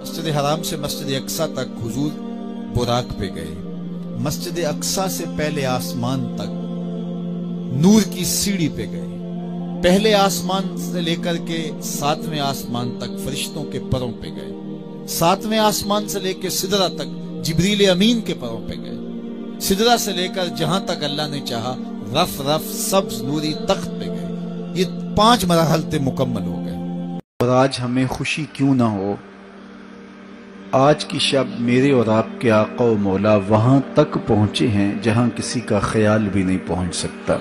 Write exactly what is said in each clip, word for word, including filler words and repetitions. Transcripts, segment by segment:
مسجد حرام سے مسجد اقصی تک حضور براق پہ گئے. مسجد اقصی سے پہلے آسمان تک نور کی سیڑھی پہ گئے. پہلے آسمان سے لے کر کے ساتویں آسمان تک فرشتوں کے پروں پہ گئے. ساتویں آسمان سے لے کے سدرہ تک جبریل امین کے پروں پہ گئے. سدرہ سے لے کر جہاں تک اللہ نے چاہا رف رف سبز نوری تخت پہ گئے. یہ پانچ مراحل تے مکمل ہو گئے. اور آج ہمیں خوشی کیوں نہ ہو، آج کی شب میرے اور آپ کے آقا و مولا وہاں تک پہنچے ہیں جہاں کسی کا خیال بھی نہیں پہنچ سکتا.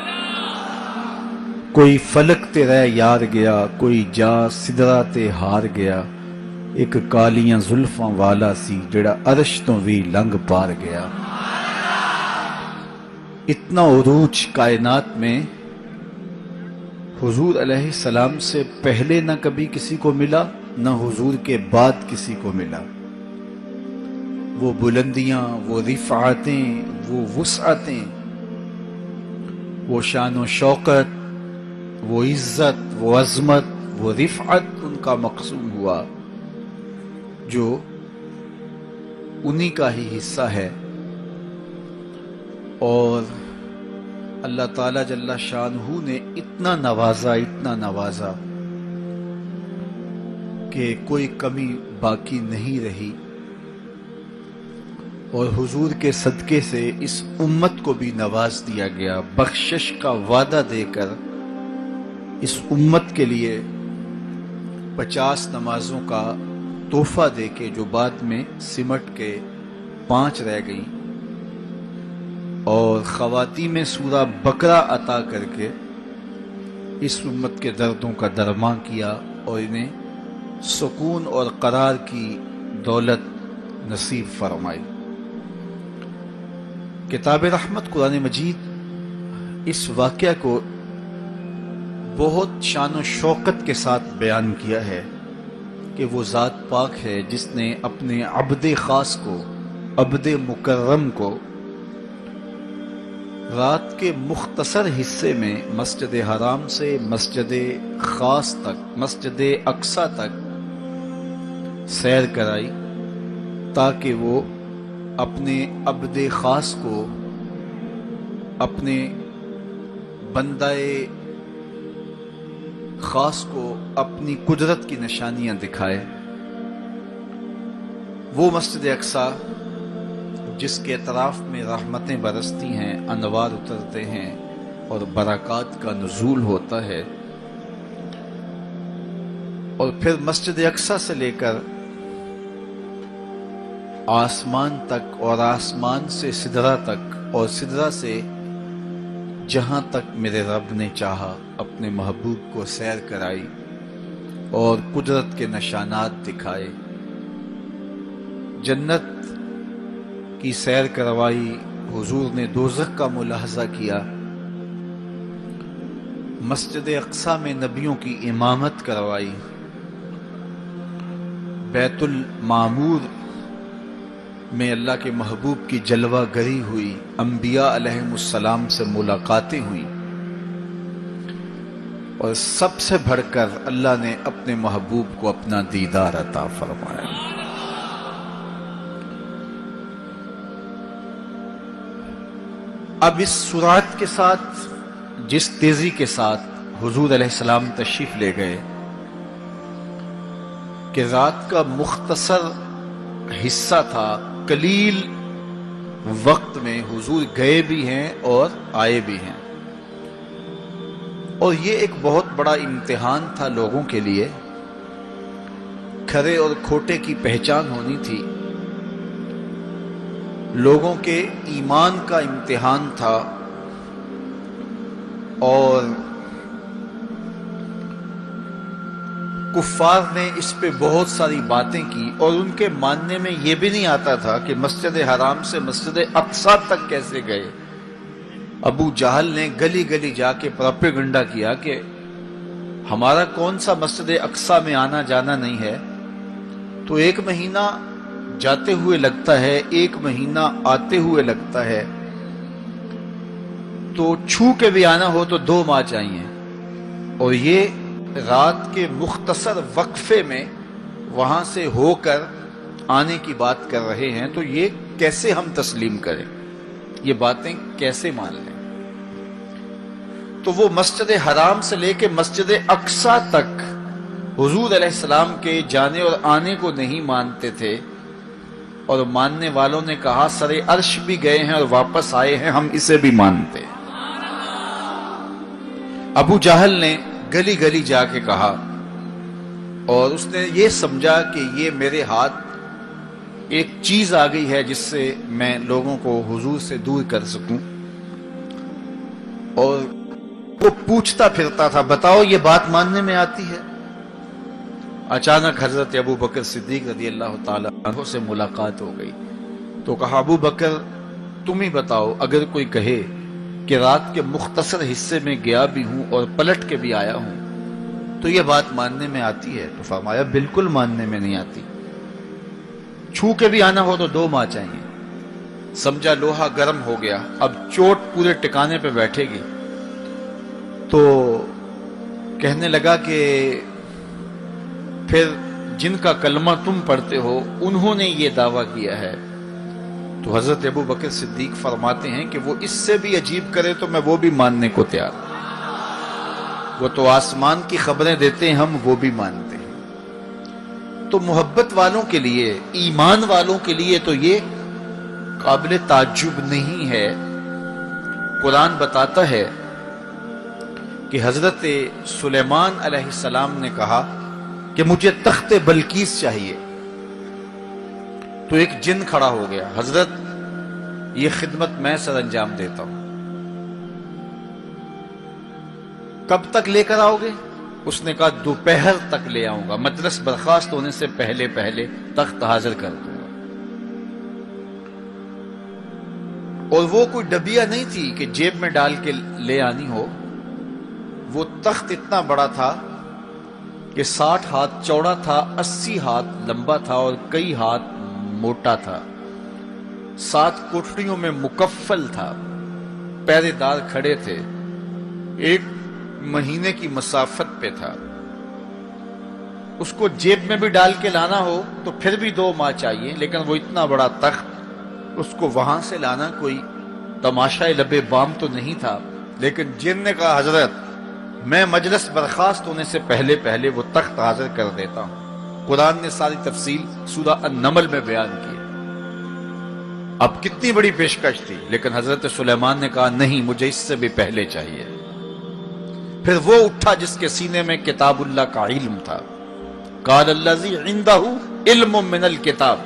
کوئی فلک تے رہ یار گیا، کوئی جا سدرہ تے ہار گیا. ایک کالیاں زلفاں والا سی جڑا عرش تو بھی لنگ پار گیا. اتنا عروج کائنات میں حضور علیہ السلام سے پہلے نہ کبھی کسی کو ملا، نہ حضور کے بعد کسی کو ملا. وہ بلندیاں، وہ رفعتیں، وہ وسعتیں، وہ شان و شوقت، وہ عزت، وہ عظمت، وہ رفعت ان کا مقسوم ہوا جو انہی کا ہی حصہ ہے. اور اللہ تعالیٰ جل شانہ نے اتنا نوازا اتنا نوازا کہ کوئی کمی باقی نہیں رہی. اور حضور کے صدقے سے اس امت کو بھی نواز دیا گیا، بخشش کا وعدہ دے کر اس امت کے لیے پچاس نمازوں کا تحفہ دے کے جو بعد میں سمٹ کے پانچ رہ گئیں، اور خواتین میں سورہ بقرہ عطا کر کے اس امت کے دردوں کا درماں کیا اور انہیں سکون اور قرار کی دولت نصیب فرمائی. کتاب رحمت قرآن مجید اس واقعہ کو بہت شان و شوقت کے ساتھ بیان کیا ہے کہ وہ ذات پاک ہے جس نے اپنے عبد خاص کو، عبد مکرم کو رات کے مختصر حصے میں مسجد حرام سے مسجد خاص تک، مسجد اقصی تک سیر کرائی تاکہ وہ اپنے عبد خاص کو، اپنے بندہ خاص کو اپنی قدرت کی نشانیاں دکھائے. وہ مسجد اقصی جس کے اطراف میں رحمتیں برستی ہیں، انوار اترتے ہیں اور برکات کا نزول ہوتا ہے. اور پھر مسجد اقصی سے لے کر آسمان تک، اور آسمان سے سدرہ تک، اور سدرہ سے جہاں تک میرے رب نے چاہا اپنے محبوب کو سیر کرائی اور قدرت کے نشانات دکھائے. جنت کی سیر کروائی، حضور نے دوزخ کا ملاحظہ کیا، مسجد اقصی میں نبیوں کی امامت کروائی، بیت المعمور میں اللہ کے محبوب کی جلوہ گری ہوئی، انبیاء علیہ السلام سے ملاقاتیں ہوئیں، اور سب سے بڑھ کر اللہ نے اپنے محبوب کو اپنا دیدار عطا فرمایا. اب اس سرعت کے ساتھ، جس تیزی کے ساتھ حضور علیہ السلام تشریف لے گئے کہ رات کا مختصر حصہ تھا، قلیل وقت میں حضور گئے بھی ہیں اور آئے بھی ہیں. اور یہ ایک بہت بڑا امتحان تھا لوگوں کے لیے. کھرے اور کھوٹے کی پہچان ہونی تھی، لوگوں کے ایمان کا امتحان تھا، اور کفار نے اس پہ بہت ساری باتیں کی، اور ان کے ماننے میں یہ بھی نہیں آتا تھا کہ مسجد حرام سے مسجد اقصی تک کیسے گئے. ابو جہل نے گلی گلی جا کے پروپیگنڈا کیا کہ ہمارا کون سا مسجد اقصی میں آنا جانا نہیں ہے. تو ایک مہینہ جاتے ہوئے لگتا ہے، ایک مہینہ آتے ہوئے لگتا ہے، تو چھو کے بھی آنا ہو تو دو ماہ چاہیے. اور یہ رات کے مختصر وقفے میں وہاں سے ہو کر آنے کی بات کر رہے ہیں، تو یہ کیسے ہم تسلیم کریں، یہ باتیں کیسے مان لیں؟ تو وہ مسجد حرام سے لے کے مسجد اقصی تک حضور علیہ السلام کے جانے اور آنے کو نہیں مانتے تھے، اور ماننے والوں نے کہا سر عرش بھی گئے ہیں اور واپس آئے ہیں، ہم اسے بھی مانتے ہیں۔ ابو جہل نے گلی گلی جا کے کہا، اور اس نے یہ سمجھا کہ یہ میرے ہاتھ ایک چیز آ گئی ہے جس سے میں لوگوں کو حضور سے دور کر سکوں، اور وہ پوچھتا پھرتا تھا بتاؤ یہ بات ماننے میں آتی ہے؟ اچانک حضرت ابو بکر صدیق رضی اللہ تعالیٰ عنہ سے ملاقات ہو گئی، تو کہا ابو بکر تم ہی بتاؤ، اگر کوئی کہے کہ رات کے مختصر حصے میں گیا بھی ہوں اور پلٹ کے بھی آیا ہوں تو یہ بات ماننے میں آتی ہے؟ تو فرمایا بالکل ماننے میں نہیں آتی، چھو کے بھی آنا ہو تو دو ماہ چاہیے۔ سمجھا لوہا گرم ہو گیا، اب چوٹ پورے ٹکانے پہ بیٹھے گی، تو کہنے لگا کہ پھر جن کا کلمہ تم پڑھتے ہو انہوں نے یہ دعویٰ کیا ہے۔ تو حضرت ابو بکر صدیق فرماتے ہیں کہ وہ اس سے بھی عجیب کرے تو میں وہ بھی ماننے کو تیار ہوں، وہ تو آسمان کی خبریں دیتے ہیں، ہم وہ بھی مانتے ہیں۔ تو محبت والوں کے لیے، ایمان والوں کے لیے تو یہ قابل تعجب نہیں ہے۔ قرآن بتاتا ہے کہ حضرت سلیمان علیہ السلام نے کہا کہ مجھے تخت بلقیس چاہیے، تو ایک جن کھڑا ہو گیا، حضرت یہ خدمت میں سر انجام دیتا ہوں، کب تک لے کر آؤ گے؟ اس نے کہا دوپہر تک لے آؤں گا، مجلس برخاست ہونے سے پہلے پہلے تخت حاضر کر دوں گا۔ اور وہ کوئی ڈبیا نہیں تھی کہ جیب میں ڈال کے لے آنی ہو، وہ تخت اتنا بڑا تھا کہ ساٹھ ہاتھ چوڑا تھا، اسی ہاتھ لمبا تھا اور کئی ہاتھ موٹا تھا، سات کوٹڑیوں میں مکفل تھا، پہرے دار کھڑے تھے، ایک مہینے کی مسافت پہ تھا۔ اس کو جیب میں بھی ڈال کے لانا ہو تو پھر بھی دو ماہ چاہیے، لیکن وہ اتنا بڑا تخت، اس کو وہاں سے لانا کوئی تماشائے لبے بام تو نہیں تھا۔ لیکن جن نے کہا حضرت میں مجلس برخاست ہونے سے پہلے پہلے وہ تخت حاضر کر دیتا ہوں۔ قرآن نے ساری تفصیل سورہ النمل میں بیان کی۔ اب کتنی بڑی پیشکش تھی، لیکن حضرت سلیمان نے کہا نہیں، مجھے اس سے بھی پہلے چاہیے۔ پھر وہ اٹھا جس کے سینے میں کتاب اللہ کا علم تھا، قال الذی عندہ علم من الکتاب۔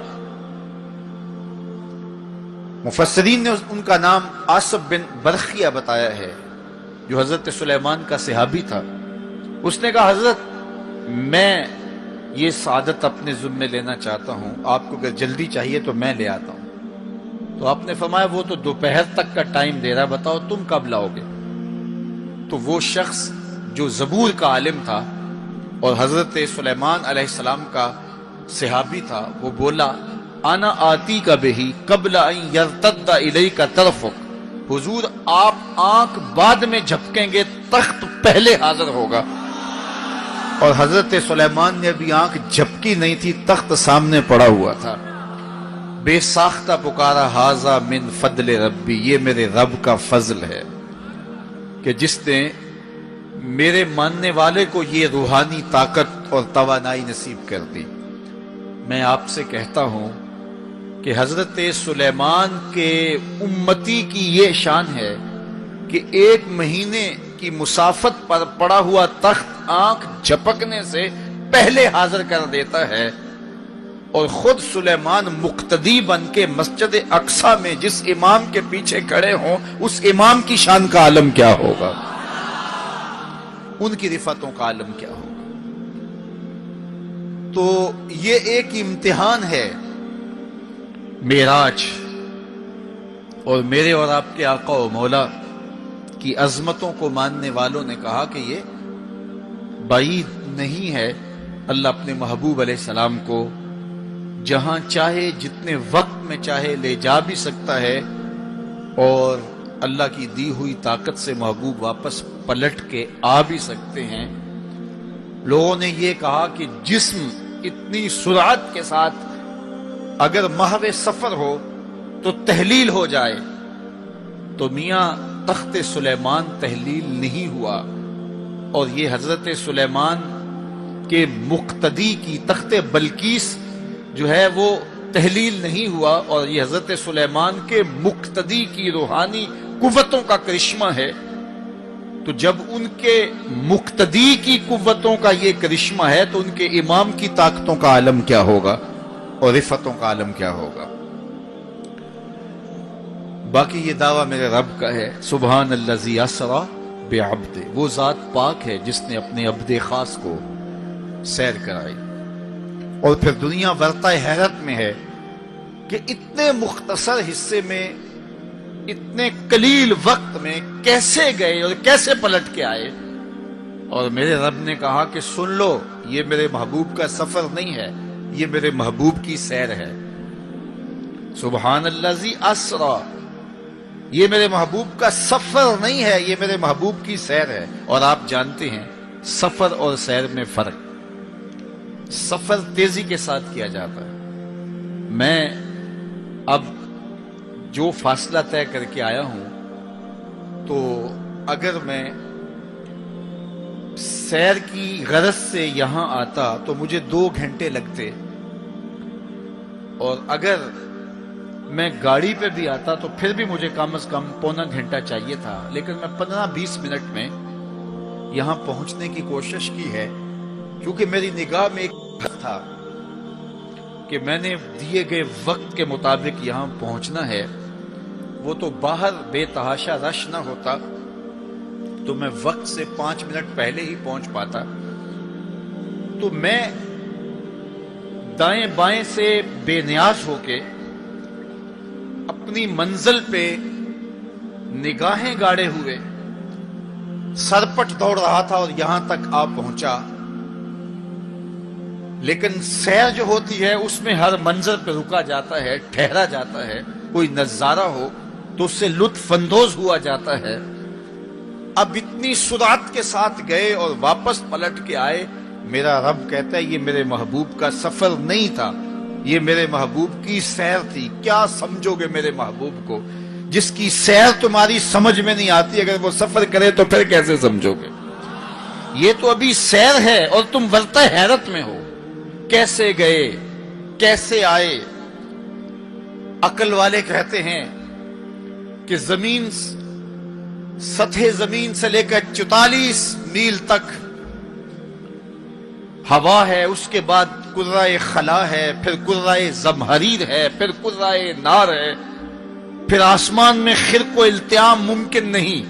مفسرین نے ان کا نام آصف بن برخیہ بتایا ہے، جو حضرت سلیمان کا صحابی تھا۔ اس نے کہا حضرت میں یہ سعادت اپنے ذمہ لینا چاہتا ہوں، آپ کو اگر جلدی چاہیے تو میں لے آتا ہوں۔ تو آپ نے فرمایا وہ تو دوپہر تک کا ٹائم دے رہا، بتاؤ تم کب لاؤ گے؟ تو وہ شخص جو زبور کا عالم تھا اور حضرت سلیمان علیہ السلام کا صحابی تھا، وہ بولا انا آتی کا بہی قبل ان یرتد الیک طرفک، حضور آپ آنکھ بعد میں جھپکیں گے، تخت پہلے حاضر ہوگا۔ اور حضرت سلیمان نے ابھی آنکھ جھپکی نہیں تھی، تخت سامنے پڑا ہوا تھا۔ بے ساختہ پکارا ھذا من فضل ربی، یہ میرے رب کا فضل ہے کہ جس نے میرے ماننے والے کو یہ روحانی طاقت اور توانائی نصیب کر دی۔ میں آپ سے کہتا ہوں کہ حضرت سلیمان کے امتی کی یہ شان ہے کہ ایک مہینے کی مسافت پر پڑا ہوا تخت آنکھ جھپکنے سے پہلے حاضر کر دیتا ہے، اور خود سلیمان مقتدی بن کے مسجد اقصی میں جس امام کے پیچھے کھڑے ہوں، اس امام کی شان کا عالم کیا ہوگا، ان کی رفعتوں کا عالم کیا ہوگا۔ تو یہ ایک امتحان ہے معراج، اور میرے اور آپ کے آقا و مولا کی عظمتوں کو ماننے والوں نے کہا کہ یہ بعید نہیں ہے، اللہ اپنے محبوب علیہ السلام کو جہاں چاہے جتنے وقت میں چاہے لے جا بھی سکتا ہے، اور اللہ کی دی ہوئی طاقت سے محبوب واپس پلٹ کے آ بھی سکتے ہیں۔ لوگوں نے یہ کہا کہ جسم اتنی سرعت کے ساتھ اگر محو سفر ہو تو تحلیل ہو جائے، تو میاں تخت سلیمان تحلیل نہیں ہوا، اور یہ حضرت سلیمان کے مقتدی کی تخت بلقیس جو ہے وہ تحلیل نہیں ہوا، اور یہ حضرت سلیمان کے مقتدی کی روحانی قوتوں کا کرشمہ ہے۔ تو جب ان کے مقتدی کی قوتوں کا یہ کرشمہ ہے تو ان کے امام کی طاقتوں کا عالم کیا ہوگا اور رفتوں کا عالم کیا ہوگا۔ باقی یہ دعویٰ میرے رب کا ہے، سبحان الذی اسری بعبدہ، وہ ذات پاک ہے جس نے اپنے عبد خاص کو سیر کرائی۔ اور پھر دنیا ورطہ حیرت میں ہے کہ اتنے مختصر حصے میں، اتنے قلیل وقت میں کیسے گئے اور کیسے پلٹ کے آئے۔ اور میرے رب نے کہا کہ سن لو، یہ میرے محبوب کا سفر نہیں ہے، یہ میرے محبوب کی سیر ہے۔ سبحان الذی اسری، یہ میرے محبوب کا سفر نہیں ہے، یہ میرے محبوب کی سیر ہے۔ اور آپ جانتے ہیں سفر اور سیر میں فرق، سفر تیزی کے ساتھ کیا جاتا ہے۔ میں اب جو فاصلہ طے کر کے آیا ہوں، تو اگر میں سیر کی غرض سے یہاں آتا تو مجھے دو گھنٹے لگتے، اور اگر میں گاڑی پہ بھی آتا تو پھر بھی مجھے کم از کم پونا گھنٹہ چاہیے تھا، لیکن میں پندرہ بیس منٹ میں یہاں پہنچنے کی کوشش کی ہے، کیونکہ میری نگاہ میں ایک تھا کہ میں نے دیے گئے وقت کے مطابق یہاں پہنچنا ہے۔ وہ تو باہر بے تحاشا رش نہ ہوتا تو میں وقت سے پانچ منٹ پہلے ہی پہنچ پاتا۔ تو میں دائیں بائیں سے بے نیاز ہو کے اپنی منزل پہ نگاہیں گاڑے ہوئے سرپٹ دوڑ رہا تھا اور یہاں تک آ پہنچا۔ لیکن سیر جو ہوتی ہے اس میں ہر منظر پہ رکا جاتا ہے، ٹھہرا جاتا ہے، کوئی نظارہ ہو تو اس سے لطف اندوز ہوا جاتا ہے۔ اب اتنی سرعت کے ساتھ گئے اور واپس پلٹ کے آئے، میرا رب کہتا ہے یہ میرے محبوب کا سفر نہیں تھا، یہ میرے محبوب کی سیر تھی۔ کیا سمجھو گے میرے محبوب کو جس کی سیر تمہاری سمجھ میں نہیں آتی؟ اگر وہ سفر کرے تو پھر کیسے سمجھو گے؟ یہ تو ابھی سیر ہے اور تم ورطہ حیرت میں ہو، کیسے گئے کیسے آئے۔ عقل والے کہتے ہیں کہ زمین، سطح زمین سے لے کر چوتالیس میل تک ہوا ہے، اس کے بعد کرۂ خلا ہے، پھر کرۂ زمہریر ہے، پھر کرۂ نار ہے، پھر آسمان میں خرق و التیام ممکن نہیں،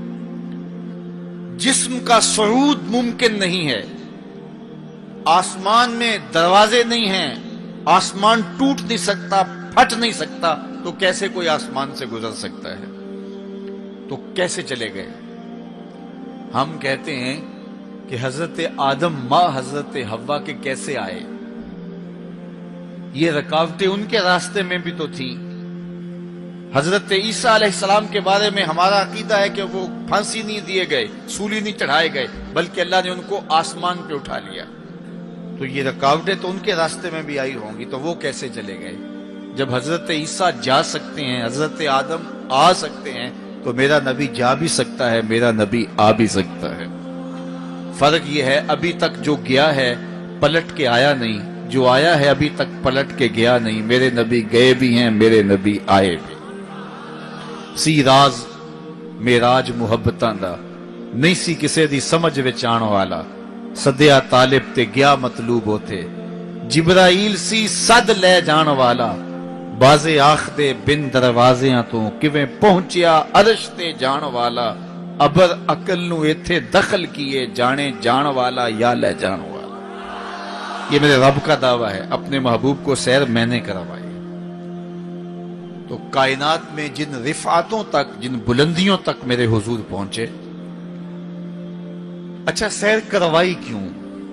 جسم کا صعود ممکن نہیں ہے، آسمان میں دروازے نہیں ہیں، آسمان ٹوٹ نہیں سکتا، پھٹ نہیں سکتا، تو کیسے کوئی آسمان سے گزر سکتا ہے؟ تو کیسے چلے گئے؟ ہم کہتے ہیں کہ حضرت آدم ماں حضرت حوا کے کیسے آئے؟ یہ رکاوٹیں ان کے راستے میں بھی تو تھیں۔ حضرت عیسیٰ علیہ السلام کے بارے میں ہمارا عقیدہ ہے کہ وہ پھانسی نہیں دیے گئے، سولی نہیں چڑھائے گئے، بلکہ اللہ نے ان کو آسمان پہ اٹھا لیا۔ تو یہ رکاوٹیں تو ان کے راستے میں بھی آئی ہوں گی، تو وہ کیسے چلے گئے؟ جب حضرت عیسیٰ جا سکتے ہیں، حضرت آدم آ سکتے ہیں، تو میرا نبی جا بھی سکتا ہے، میرا نبی آ بھی سکتا ہے۔ فرق یہ ہے ابھی تک جو گیا ہے پلٹ کے آیا نہیں، جو آیا ہے ابھی تک پلٹ کے گیا نہیں۔ میرے نبی گئے بھی ہیں، میرے نبی آئے بھی۔ سی راز میراج محبتاں دا نہیں سی کسے دی سمجھ وچ آن والا، سدیا طالب تے گیا مطلوب ہوتے، جبرائیل سی صد لے جان والا، بازے آخ دے بن دروازیاں تو کیویں پہنچیا عرش تے جان والا، ابر عقل نو ایتھے دخل کیے، جانے جان والا یا لے جان والا۔ یہ میرے رب کا دعویٰ ہے، اپنے محبوب کو سیر میں نے کروائی۔ تو کائنات میں جن رفعتوں تک، جن بلندیوں تک میرے حضور پہنچے، اچھا سیر کروائی کیوں؟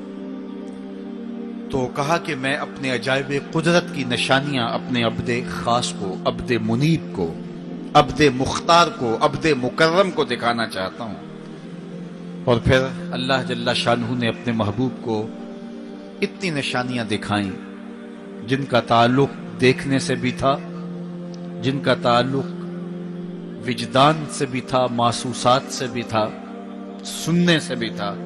تو کہا کہ میں اپنے عجائب قدرت کی نشانیاں اپنے عبد خاص کو، عبد منیب کو، عبد مختار کو، عبد مکرم کو دکھانا چاہتا ہوں۔ اور پھر اللہ جل شانہ نے اپنے محبوب کو اتنی نشانیاں دکھائیں جن کا تعلق دیکھنے سے بھی تھا، جن کا تعلق وجدان سے بھی تھا، محسوسات سے بھی تھا، سننے سے بھی تھا۔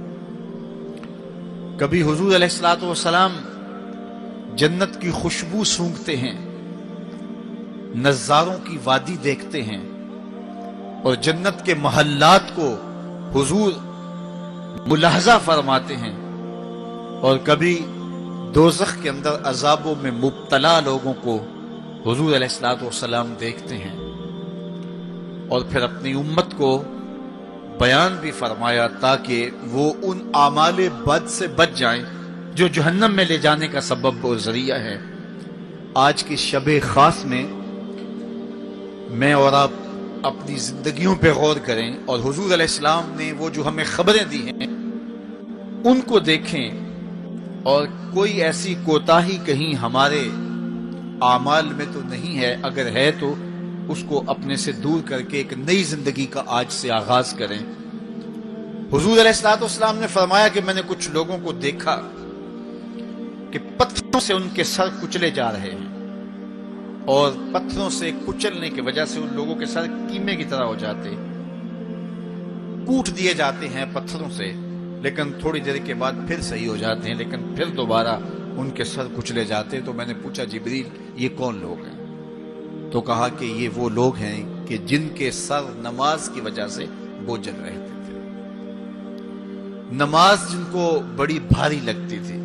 کبھی حضور علیہ الصلوۃ والسلام جنت کی خوشبو سونگھتے ہیں، نظاروں کی وادی دیکھتے ہیں اور جنت کے محلات کو حضور ملاحظہ فرماتے ہیں، اور کبھی دوزخ کے اندر عذابوں میں مبتلا لوگوں کو حضور علیہ الصلوۃ والسلام دیکھتے ہیں، اور پھر اپنی امت کو بیان بھی فرمایا تاکہ وہ ان اعمال بد سے بچ جائیں جو جہنم میں لے جانے کا سبب اور ذریعہ ہے۔ آج کی شب خاص میں میں اور آپ اپنی زندگیوں پہ غور کریں اور حضور علیہ السلام نے وہ جو ہمیں خبریں دی ہیں ان کو دیکھیں، اور کوئی ایسی کوتاہی کہیں ہمارے اعمال میں تو نہیں ہے، اگر ہے تو اس کو اپنے سے دور کر کے ایک نئی زندگی کا آج سے آغاز کریں۔ حضور علیہ الصلوۃ والسلام نے فرمایا کہ میں نے کچھ لوگوں کو دیکھا کہ پتھروں سے ان کے سر کچلے جا رہے ہیں، اور پتھروں سے کچلنے کی وجہ سے ان لوگوں کے سر کیمے کی طرح ہو جاتے، کوٹ دیے جاتے ہیں پتھروں سے، لیکن تھوڑی دیر کے بعد پھر صحیح ہو جاتے ہیں، لیکن پھر دوبارہ ان کے سر کچلے جاتے۔ تو میں نے پوچھا جبریل یہ کون لوگ ہیں؟ تو کہا کہ یہ وہ لوگ ہیں کہ جن کے سر نماز کی وجہ سے بوجھل رہتے تھے، نماز جن کو بڑی بھاری لگتی تھی۔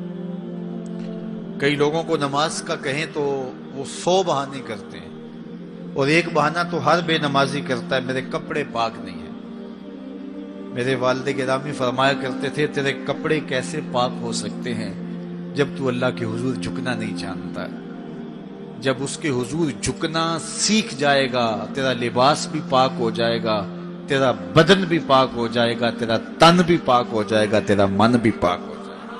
کئی لوگوں کو نماز کا کہیں تو وہ سو بہانے کرتے ہیں، اور ایک بہانہ تو ہر بے نمازی کرتا ہے، میرے کپڑے پاک نہیں ہیں۔ میرے والد گرامی فرمایا کرتے تھے تیرے کپڑے کیسے پاک ہو سکتے ہیں جب تو اللہ کے حضور جھکنا نہیں جانتا؟ جب اس کے حضور جھکنا سیکھ جائے گا تیرا لباس بھی پاک ہو جائے گا، تیرا بدن بھی پاک ہو جائے گا، تیرا تن بھی پاک ہو جائے گا، تیرا من بھی پاک ہو جائے گا۔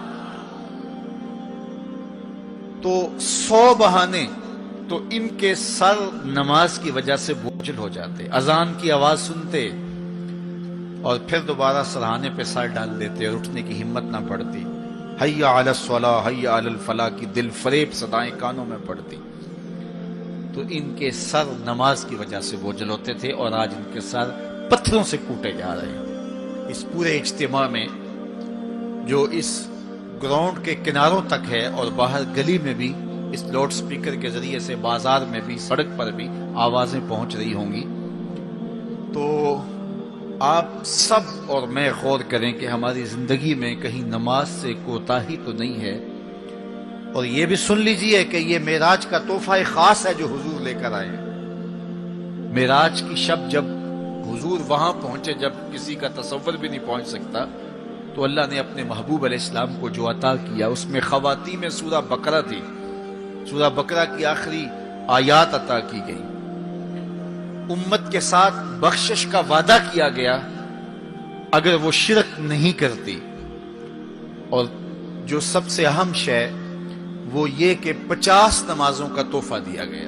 تو سو بہانے تو ان کے سر نماز کی وجہ سے بوجھل ہو جاتے، اذان کی آواز سنتے اور پھر دوبارہ سرہانے پہ سر ڈال دیتے اور اٹھنے کی ہمت نہ پڑتی، حی علی الصلاۃ حی علی الفلاح کی دل فریب صدائیں کانوں میں پڑتی۔ تو ان کے سر نماز کی وجہ سے بوجھل ہوتے تھے، اور آج ان کے سر پتھروں سے کوٹے جا رہے ہیں۔ اس پورے اجتماع میں جو اس گراؤنڈ کے کناروں تک ہے اور باہر گلی میں بھی اس لاؤڈ سپیکر کے ذریعے سے بازار میں بھی سڑک پر بھی آوازیں پہنچ رہی ہوں گی، تو آپ سب اور میں غور کریں کہ ہماری زندگی میں کہیں نماز سے کوتاہی تو نہیں ہے، اور یہ بھی سن لیجئے کہ یہ معراج کا تحفہ خاص ہے جو حضور لے کر آئے ہیں۔ معراج کی شب جب حضور وہاں پہنچے، جب کسی کا تصور بھی نہیں پہنچ سکتا، تو اللہ نے اپنے محبوب علیہ السلام کو جو عطا کیا اس میں خواتین میں سورہ بقرہ تھی، سورہ بقرہ کی آخری آیات عطا کی گئی، امت کے ساتھ بخشش کا وعدہ کیا گیا اگر وہ شرک نہیں کرتی، اور جو سب سے اہم شے وہ یہ کہ پچاس نمازوں کا تحفہ دیا گیا۔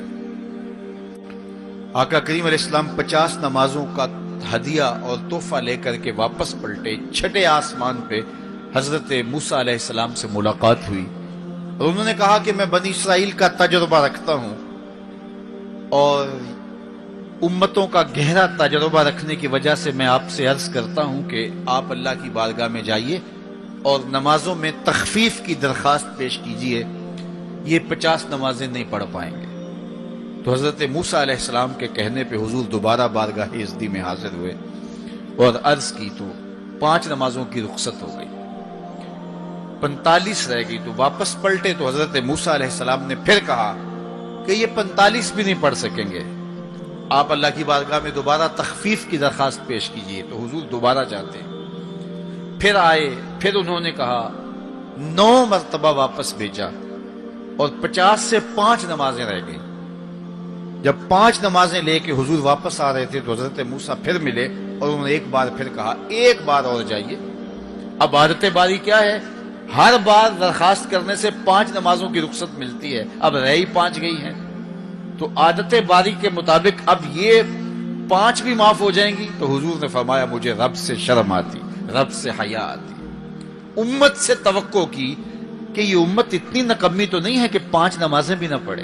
آقا کریم علیہ السلام پچاس نمازوں کا ہدیہ اور تحفہ لے کر کے واپس پلٹے، چھٹے آسمان پہ حضرت موسیٰ علیہ السلام سے ملاقات ہوئی، اور انہوں نے کہا کہ میں بنی اسرائیل کا تجربہ رکھتا ہوں، اور امتوں کا گہرا تجربہ رکھنے کی وجہ سے میں آپ سے عرض کرتا ہوں کہ آپ اللہ کی بارگاہ میں جائیے اور نمازوں میں تخفیف کی درخواست پیش کیجیے، یہ پچاس نمازیں نہیں پڑھ پائیں گے۔ تو حضرت موسیٰ علیہ السلام کے کہنے پہ حضور دوبارہ بارگاہ عزتی میں حاضر ہوئے اور عرض کی، تو پانچ نمازوں کی رخصت ہو گئی، پنتالیس رہ گئی، تو واپس پلٹے تو حضرت موسیٰ علیہ السلام نے پھر کہا کہ یہ پنتالیس بھی نہیں پڑھ سکیں گے، آپ اللہ کی بارگاہ میں دوبارہ تخفیف کی درخواست پیش کیجیے۔ تو حضور دوبارہ جاتے ہیں، پھر آئے، پھر انہوں نے کہا، نو مرتبہ واپس بھیجا، اور پچاس سے پانچ نمازیں رہ گئیں۔ جب پانچ نمازیں لے کے حضور واپس آ رہے تھے تو حضرت موسیٰ پھر ملے اور انہوں نے ایک بار پھر کہا، ایک بار اور جائیے۔ اب عادت باری کیا ہے، ہر بار درخواست کرنے سے پانچ نمازوں کی رخصت ملتی ہے، اب رہ ہی پانچ گئی ہیں، تو عادت باری کے مطابق اب یہ پانچ بھی معاف ہو جائیں گی۔ تو حضور نے فرمایا، مجھے رب سے شرم آتی، رب سے حیا آتی، امت سے توقع کی کہ یہ امت اتنی نکمی تو نہیں ہے کہ پانچ نمازیں بھی نہ پڑھے.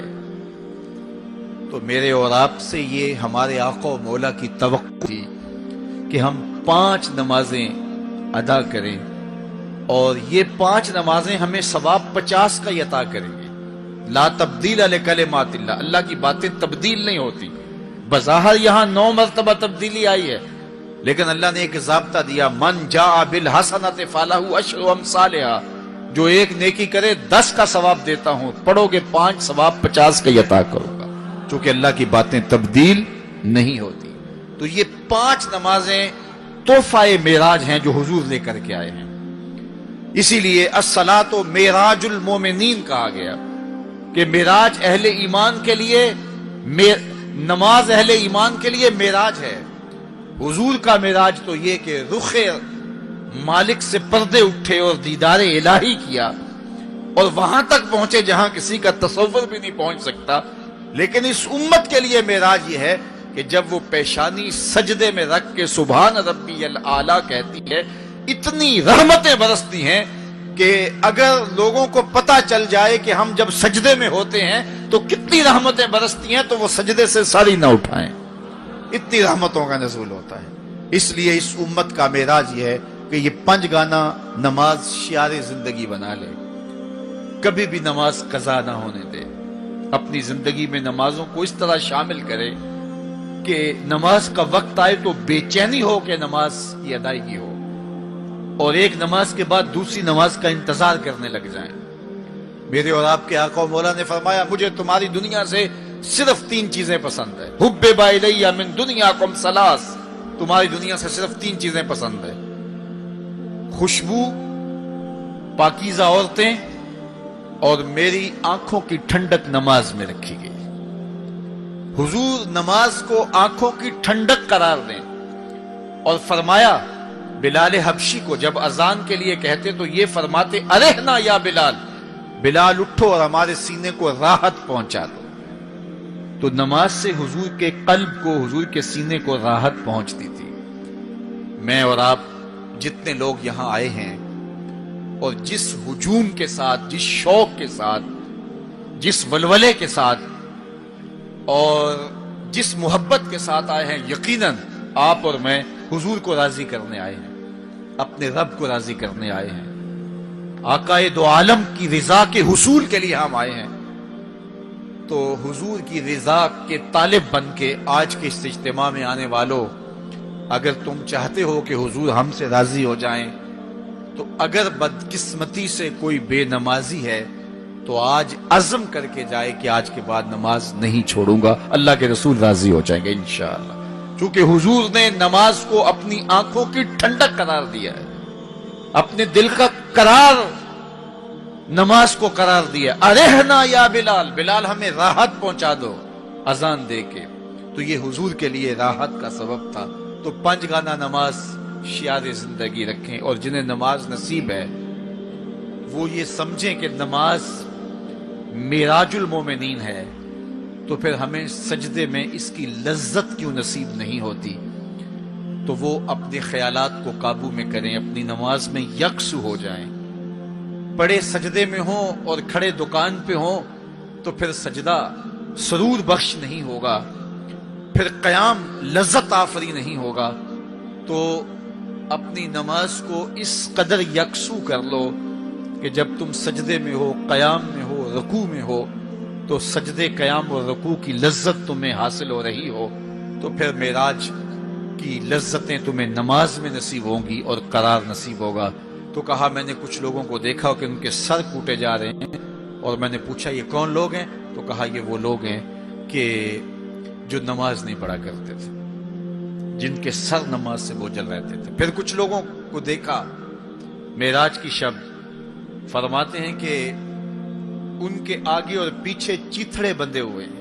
تو میرے اور آپ سے یہ ہمارے آقا و مولا کی توقع تھی کہ ہم پانچ نمازیں ادا کریں، اور یہ پانچ نمازیں ہمیں ثواب پچاس کا عطا کریں گے. لا تبدیل لکلمات اللہ، اللہ کی باتیں تبدیل نہیں ہوتی. بظاہر یہاں نو مرتبہ تبدیلی آئی ہے، لیکن اللہ نے ایک ضابطہ دیا، من جاء بالحسنۃ فلہ عشر امثالھا، جو ایک نیکی کرے دس کا ثواب دیتا ہوں، پڑھو گے پانچ ثواب پچاس کا عطا کروں گا. چونکہ اللہ کی باتیں تبدیل نہیں ہوتی. تو یہ پانچ نمازیں تحفہ معراج ہیں جو حضور لے کر کے آئے ہیں. اسی لیے الصلاۃ معراج المومنین کہا گیا کہ معراج اہل ایمان کے لیے، نماز اہل ایمان کے لیے معراج ہے. حضور کا معراج تو یہ کہ رخ مالک سے پردے اٹھے اور دیدار الہی کیا، اور وہاں تک پہنچے جہاں کسی کا تصور بھی نہیں پہنچ سکتا. لیکن اس امت کے لیے معراج یہ ہے کہ جب وہ پیشانی سجدے میں رکھ کے سبحان ربی الاعلیٰ کہتی ہے، اتنی رحمتیں برستی ہیں کہ اگر لوگوں کو پتہ چل جائے کہ ہم جب سجدے میں ہوتے ہیں تو کتنی رحمتیں برستی ہیں، تو وہ سجدے سے ساری نہ اٹھائیں. اتنی رحمتوں کا نزول ہوتا ہے. اس لیے اس امت کا معراج یہ ہے کہ یہ پنج گانا نماز شعار زندگی بنا لے، کبھی بھی نماز قضا نہ ہونے دے. اپنی زندگی میں نمازوں کو اس طرح شامل کرے کہ نماز کا وقت آئے تو بے چینی ہو کہ نماز کی ادائیگی ہو، اور ایک نماز کے بعد دوسری نماز کا انتظار کرنے لگ جائیں. میرے اور آپ کے آقا و مولا نے فرمایا، مجھے تمہاری دنیا سے صرف تین چیزیں پسند ہیں. حبب الی من دنیاکم ثلاث، تمہاری دنیا سے صرف تین چیزیں پسند ہیں: خوشبو، پاکیزہ عورتیں، اور میری آنکھوں کی ٹھنڈک نماز میں رکھی گئی. حضور نماز کو آنکھوں کی ٹھنڈک قرار دیں، اور فرمایا بلال حبشی کو جب اذان کے لیے کہتے تو یہ فرماتے، ارحنا یا بلال، بلال اٹھو اور ہمارے سینے کو راحت پہنچا دو. تو نماز سے حضور کے قلب کو، حضور کے سینے کو راحت پہنچتی تھی. میں اور آپ جتنے لوگ یہاں آئے ہیں، اور جس ہجوم کے ساتھ، جس شوق کے ساتھ، جس ولولے کے ساتھ اور جس محبت کے ساتھ آئے ہیں، یقیناً آپ اور میں حضور کو راضی کرنے آئے ہیں، اپنے رب کو راضی کرنے آئے ہیں، آقا دو عالم کی رضا کے حصول کے لیے ہم آئے ہیں. تو حضور کی رضا کے طالب بن کے آج کے اس اجتماع میں آنے والوں، اگر تم چاہتے ہو کہ حضور ہم سے راضی ہو جائیں، تو اگر بدقسمتی سے کوئی بے نمازی ہے تو آج عزم کر کے جائے کہ آج کے بعد نماز نہیں چھوڑوں گا. اللہ کے رسول راضی ہو جائیں گے انشاءاللہ، چونکہ حضور نے نماز کو اپنی آنکھوں کی ٹھنڈک قرار دیا ہے، اپنے دل کا قرار نماز کو قرار دیا. ارحنا یا بلال، بلال ہمیں راحت پہنچا دو اذان دے کے. تو یہ حضور کے لیے راحت کا سبب تھا. تو پنج گانا نماز شعار زندگی رکھیں، اور جنہیں نماز نصیب ہے وہ یہ سمجھیں کہ نماز معراج المومنین ہے. تو پھر ہمیں سجدے میں اس کی لذت کیوں نصیب نہیں ہوتی؟ تو وہ اپنے خیالات کو قابو میں کریں، اپنی نماز میں یکسو ہو جائیں. پڑے سجدے میں ہوں اور کھڑے دکان پہ ہوں تو پھر سجدہ سرور بخش نہیں ہوگا، پھر قیام لذت آفری نہیں ہوگا. تو اپنی نماز کو اس قدر یکسو کر لو کہ جب تم سجدے میں ہو، قیام میں ہو، رکوع میں ہو، تو سجدے، قیام اور رکوع کی لذت تمہیں حاصل ہو رہی ہو، تو پھر معراج کی لذتیں تمہیں نماز میں نصیب ہوں گی اور قرار نصیب ہوگا. تو کہا میں نے کچھ لوگوں کو دیکھا کہ ان کے سر کوٹے جا رہے ہیں، اور میں نے پوچھا یہ کون لوگ ہیں؟ تو کہا یہ وہ لوگ ہیں کہ جو نماز نہیں پڑھا کرتے تھے، جن کے سر نماز سے بوجھل رہتے تھے. پھر کچھ لوگوں کو دیکھا معراج کی شب، فرماتے ہیں کہ ان کے آگے اور پیچھے چیتھڑے بندھے ہوئے ہیں،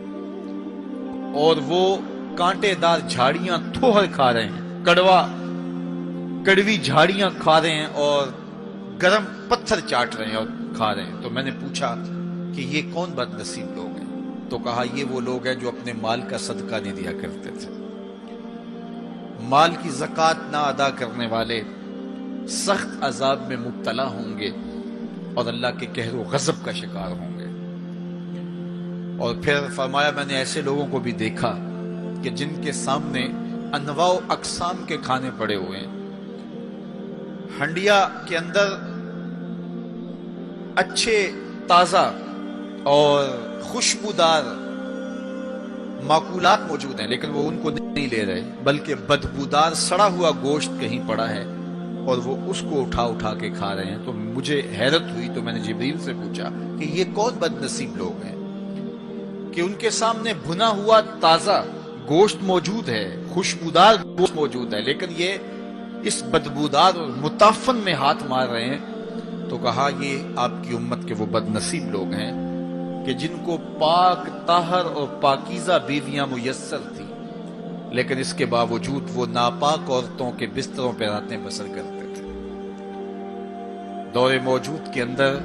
اور وہ کانٹے دار جھاڑیاں تھوہر کھا رہے ہیں، کڑوا کڑوی جھاڑیاں کھا رہے ہیں، اور گرم پتھر چاٹ رہے ہیں اور کھا رہے ہیں. تو میں نے پوچھا کہ یہ کون بد نصیب لوگ ہیں؟ تو کہا یہ وہ لوگ ہیں جو اپنے مال کا صدقہ نہیں دیا کرتے تھے، مال کی زکوٰۃ نہ ادا کرنے والے، سخت عذاب میں مبتلا ہوں گے اور اللہ کے قہر و غضب کا شکار ہوں گے۔ اور پھر فرمایا میں نے ایسے لوگوں کو بھی دیکھا کہ جن کے سامنے انواع و اقسام کے کھانے پڑے ہوئے ہیں، ہنڈیا کے اندر اچھے تازہ اور خوشبودار ماکولات موجود ہیں، لیکن وہ ان کو نہیں لے رہے، بلکہ بدبودار سڑا ہوا گوشت کہیں پڑا ہے اور وہ اس کو اٹھا اٹھا کے کھا رہے ہیں۔ تو مجھے حیرت ہوئی، تو میں نے جبریل سے پوچھا کہ یہ کون بد نصیب لوگ ہیں کہ ان کے سامنے بھنا ہوا تازہ گوشت موجود ہے، خوشبودار گوشت موجود ہے، لیکن یہ اس بدبودار اور متعفن میں ہاتھ مار رہے ہیں۔ تو کہا یہ آپ کی امت کے وہ بد نصیب لوگ ہیں کہ جن کو پاک طاہر اور پاکیزہ بیویاں میسر تھی، لیکن اس کے باوجود وہ ناپاک عورتوں کے بستروں پہ راتیں بسر کرتے تھے۔ دور موجود کے اندر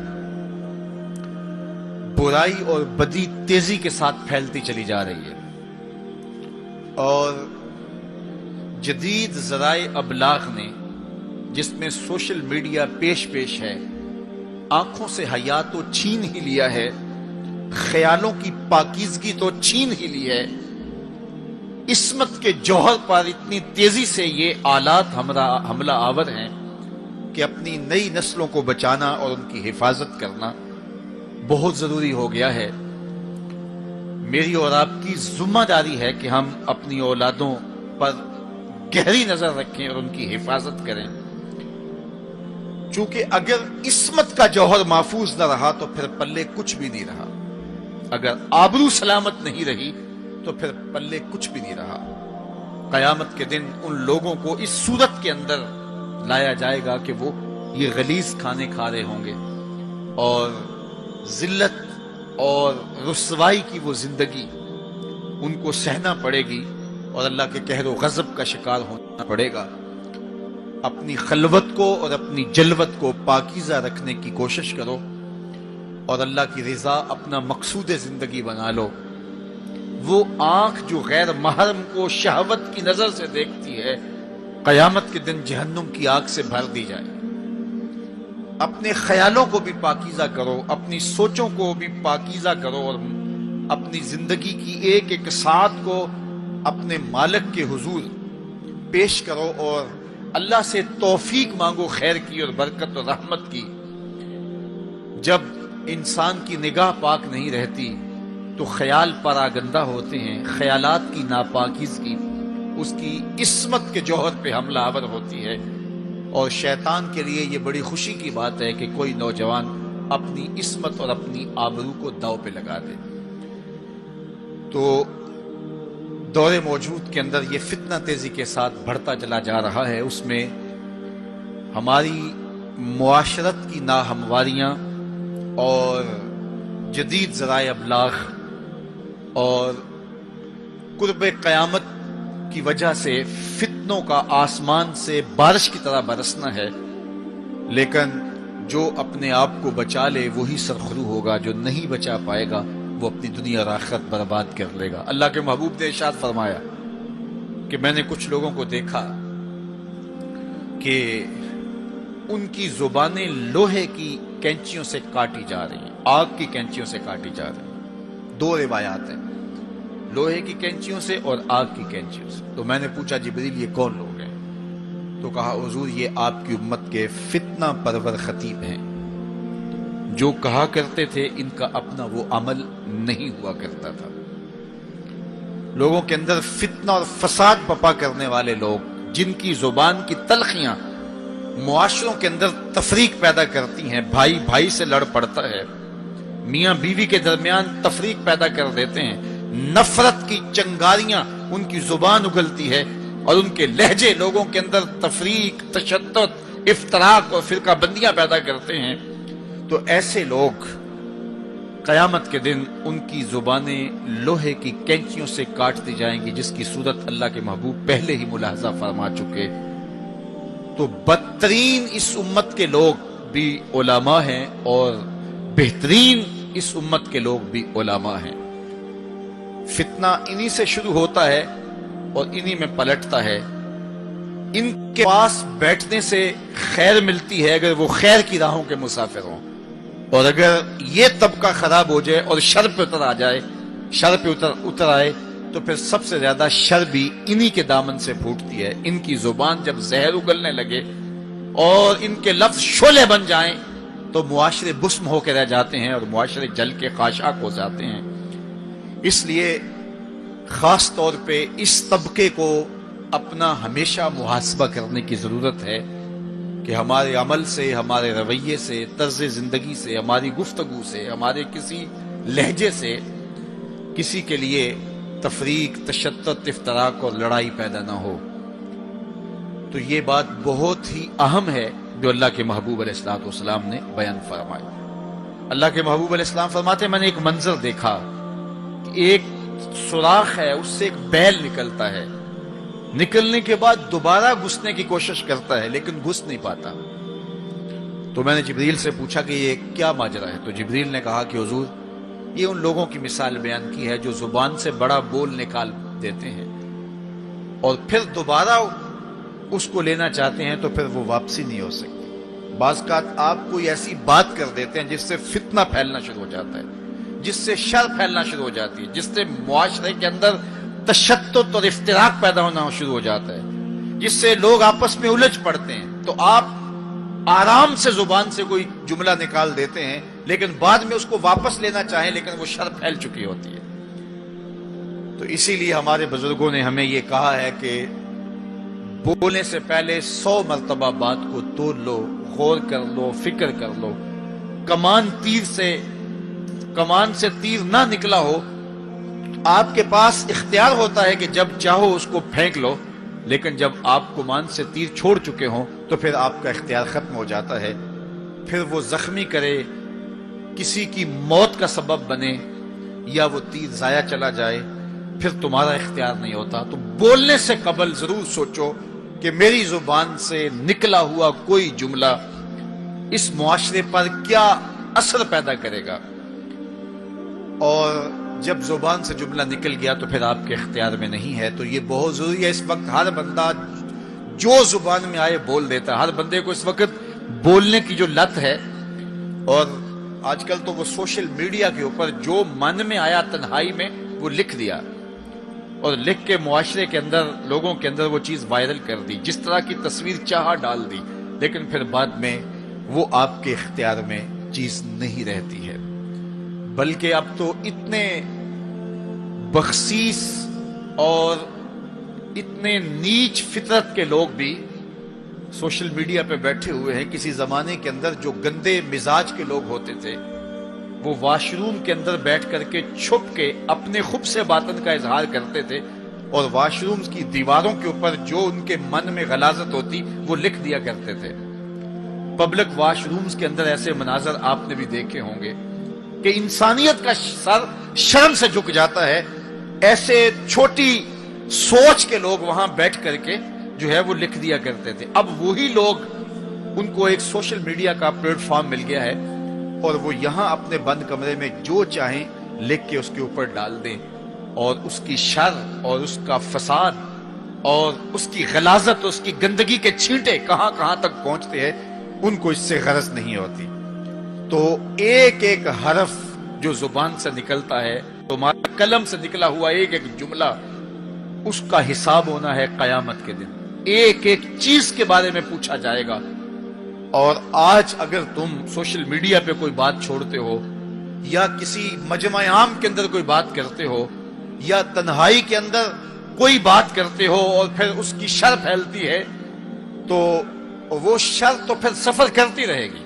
برائی اور بدی تیزی کے ساتھ پھیلتی چلی جا رہی ہے، اور جدید ذرائع ابلاغ نے، جس میں سوشل میڈیا پیش پیش ہے، آنکھوں سے حیا تو چھین ہی لیا ہے، خیالوں کی پاکیزگی تو چھین ہی لی ہے، عصمت کے جوہر پر اتنی تیزی سے یہ آلات حملہ آور ہیں کہ اپنی نئی نسلوں کو بچانا اور ان کی حفاظت کرنا بہت ضروری ہو گیا ہے۔ میری اور آپ کی ذمہ داری ہے کہ ہم اپنی اولادوں پر گہری نظر رکھیں اور ان کی حفاظت کریں، چونکہ اگر عصمت کا جوہر محفوظ نہ رہا تو پھر پلے کچھ بھی نہیں رہا، اگر آبرو سلامت نہیں رہی تو پھر پلے کچھ بھی نہیں رہا۔ قیامت کے دن ان لوگوں کو اس صورت کے اندر لایا جائے گا کہ وہ یہ غلیظ کھانے کھا رہے ہوں گے، اور ذلت اور رسوائی کی وہ زندگی ان کو سہنا پڑے گی، اور اللہ کے قہر و غضب کا شکار ہونا پڑے گا۔ اپنی خلوت کو اور اپنی جلوت کو پاکیزہ رکھنے کی کوشش کرو، اور اللہ کی رضا اپنا مقصود زندگی بنا لو۔ وہ آنکھ جو غیر محرم کو شہوت کی نظر سے دیکھتی ہے، قیامت کے دن جہنم کی آگ سے بھر دی جائے۔ اپنے خیالوں کو بھی پاکیزہ کرو، اپنی سوچوں کو بھی پاکیزہ کرو، اور اپنی زندگی کی ایک ایک ساتھ کو اپنے مالک کے حضور پیش کرو، اور اللہ سے توفیق مانگو خیر کی اور برکت اور رحمت کی۔ جب انسان کی نگاہ پاک نہیں رہتی تو خیال پراگندہ ہوتے ہیں، خیالات کی ناپاکیزگی اس کی عصمت کے جوہر پہ حملہ آور ہوتی ہے، اور شیطان کے لیے یہ بڑی خوشی کی بات ہے کہ کوئی نوجوان اپنی عصمت اور اپنی آبرو کو داؤ پہ لگا دے۔ تو دور موجود کے اندر یہ فتنہ تیزی کے ساتھ بڑھتا چلا جا رہا ہے، اس میں ہماری معاشرت کی ناہمواریاں اور جدید ذرائع ابلاغ اور قرب قیامت کی وجہ سے فتنوں کا آسمان سے بارش کی طرح برسنا ہے، لیکن جو اپنے آپ کو بچا لے وہی سرخرو ہوگا، جو نہیں بچا پائے گا وہ اپنی دنیا اور آخرت برباد کر لے گا۔ اللہ کے محبوب نے ارشاد فرمایا کہ میں نے کچھ لوگوں کو دیکھا کہ ان کی زبانیں لوہے کی کینچیوں سے کاٹی جا رہی ہیں، آگ کی کینچیوں سے کاٹی جا رہی ہیں۔ دو روایات ہیں، لوہے کی کینچیوں سے اور آگ کی کینچیوں سے۔ تو میں نے پوچھا جبریل یہ کون لوگ ہیں؟ تو کہا حضور یہ آپ کی امت کے فتنہ پرور خطیب ہیں، جو کہا کرتے تھے ان کا اپنا وہ عمل نہیں ہوا کرتا تھا۔ لوگوں کے اندر فتنہ اور فساد بپا کرنے والے لوگ، جن کی زبان کی تلخیاں معاشروں کے اندر تفریق پیدا کرتی ہیں، بھائی بھائی سے لڑ پڑتا ہے، میاں بیوی کے درمیان تفریق پیدا کر دیتے ہیں، نفرت کی چنگاریاں ان کی زبان اگلتی ہے، اور ان کے لہجے لوگوں کے اندر تفریق، تشدد، افتراق اور فرقہ بندیاں پیدا کرتے ہیں۔ تو ایسے لوگ قیامت کے دن ان کی زبانیں لوہے کی کینچیوں سے کاٹ دی جائیں گی، جس کی صورت اللہ کے محبوب پہلے ہی ملاحظہ فرما چکے۔ تو بدترین اس امت کے لوگ بھی علماء ہیں، اور بہترین اس امت کے لوگ بھی علماء ہیں۔ فتنہ انہی سے شروع ہوتا ہے اور انہی میں پلٹتا ہے۔ ان کے پاس بیٹھنے سے خیر ملتی ہے اگر وہ خیر کی راہوں کے مسافر ہوں، اور اگر یہ طبقہ خراب ہو جائے اور شر پہ اتر آ جائے شر پہ اتر اتر آئے تو پھر سب سے زیادہ شر بھی انہی کے دامن سے پھوٹتی ہے۔ ان کی زبان جب زہر اگلنے لگے اور ان کے لفظ شعلے بن جائیں تو معاشرے بسم ہو کے رہ جاتے ہیں اور معاشرے جل کے خاشاک ہو جاتے ہیں۔ اس لیے خاص طور پہ اس طبقے کو اپنا ہمیشہ محاسبہ کرنے کی ضرورت ہے کہ ہمارے عمل سے، ہمارے رویے سے، طرز زندگی سے، ہماری گفتگو سے، ہمارے کسی لہجے سے کسی کے لیے تفریق، تشتت، افتراق اور لڑائی پیدا نہ ہو۔ تو یہ بات بہت ہی اہم ہے جو اللہ کے محبوب علیہ الصلوۃ والسلام نے بیان فرمائی۔ اللہ کے محبوب علیہ السلام فرماتے ہیں میں نے ایک منظر دیکھا کہ ایک سوراخ ہے، اس سے ایک بیل نکلتا ہے، نکلنے کے بعد دوبارہ گھسنے کی کوشش کرتا ہے لیکن گھس نہیں پاتا۔ تو میں نے جبریل سے پوچھا کہ یہ کیا ماجرا ہے؟ تو جبریل نے کہا کہ حضور یہ ان لوگوں کی مثال بیان کی ہے جو زبان سے بڑا بول نکال دیتے ہیں اور پھر دوبارہ اس کو لینا چاہتے ہیں تو پھر وہ واپسی نہیں ہو سکتی۔ بعض اوقات آپ کوئی ایسی بات کر دیتے ہیں جس سے فتنہ پھیلنا شروع ہو جاتا ہے، جس سے شر پھیلنا شروع ہو جاتی ہے، جس سے معاشرے کے اندر تشتت اور افتراق پیدا ہونا شروع ہو جاتا ہے، جس سے لوگ آپس میں الجھ پڑتے ہیں۔ تو آپ آرام سے زبان سے کوئی جملہ نکال دیتے ہیں لیکن بعد میں اس کو واپس لینا چاہیں لیکن وہ شر پھیل چکی ہوتی ہے۔ تو اسی لیے ہمارے بزرگوں نے ہمیں یہ کہا ہے کہ بولنے سے پہلے سو مرتبہ بات کو تول لو، غور کر لو، فکر کر لو۔ کمان تیر سے کمان سے تیر نہ نکلا ہو، آپ کے پاس اختیار ہوتا ہے کہ جب چاہو اس کو پھینک لو، لیکن جب آپ کمان سے تیر چھوڑ چکے ہوں تو پھر آپ کا اختیار ختم ہو جاتا ہے۔ پھر وہ زخمی کرے، کسی کی موت کا سبب بنے یا وہ تیر ضائع چلا جائے، پھر تمہارا اختیار نہیں ہوتا۔ تو بولنے سے قبل ضرور سوچو کہ میری زبان سے نکلا ہوا کوئی جملہ اس معاشرے پر کیا اثر پیدا کرے گا، اور جب زبان سے جملہ نکل گیا تو پھر آپ کے اختیار میں نہیں ہے۔ تو یہ بہت ضروری ہے۔ اس وقت ہر بندہ جو زبان میں آئے بول دیتا ہے، ہر بندے کو اس وقت بولنے کی جو لت ہے، اور آج کل تو وہ سوشل میڈیا کے اوپر جو من میں آیا تنہائی میں وہ لکھ دیا اور لکھ کے معاشرے کے اندر لوگوں کے اندر وہ چیز وائرل کر دی، جس طرح کی تصویر چاہا ڈال دی، لیکن پھر بعد میں وہ آپ کے اختیار میں چیز نہیں رہتی ہے۔ بلکہ اب تو اتنے بخسیس اور اتنے نیچ فطرت کے لوگ بھی سوشل میڈیا پہ بیٹھے ہوئے ہیں۔ کسی زمانے کے اندر جو گندے مزاج کے لوگ ہوتے تھے وہ واش روم کے اندر بیٹھ کر کے چھپ کے اپنے خب سے باطن کا اظہار کرتے تھے، اور واش روم کی دیواروں کے اوپر جو ان کے من میں غلاظت ہوتی وہ لکھ دیا کرتے تھے۔ پبلک واش رومز کے اندر ایسے مناظر آپ نے بھی دیکھے ہوں گے کہ انسانیت کا سر شرم سے جھک جاتا ہے۔ ایسے چھوٹی سوچ کے لوگ وہاں بیٹھ کر کے جو ہے وہ لکھ دیا کرتے تھے۔ اب وہی لوگ، ان کو ایک سوشل میڈیا کا پلیٹ فارم مل گیا ہے اور وہ یہاں اپنے بند کمرے میں جو چاہیں لکھ کے اس کے اوپر ڈال دیں، اور اس کی شر اور اس کا فساد اور اس کی غلاظت، اس کی گندگی کے چھینٹے کہاں کہاں تک پہنچتے ہیں ان کو اس سے غرض نہیں ہوتی۔ تو ایک ایک حرف جو زبان سے نکلتا ہے، تمہارا قلم سے نکلا ہوا ایک ایک جملہ، اس کا حساب ہونا ہے قیامت کے دن۔ ایک ایک چیز کے بارے میں پوچھا جائے گا۔ اور آج اگر تم سوشل میڈیا پہ کوئی بات چھوڑتے ہو یا کسی مجمع عام کے اندر کوئی بات کرتے ہو یا تنہائی کے اندر کوئی بات کرتے ہو اور پھر اس کی شر پھیلتی ہے، تو وہ شر تو پھر سفر کرتی رہے گی۔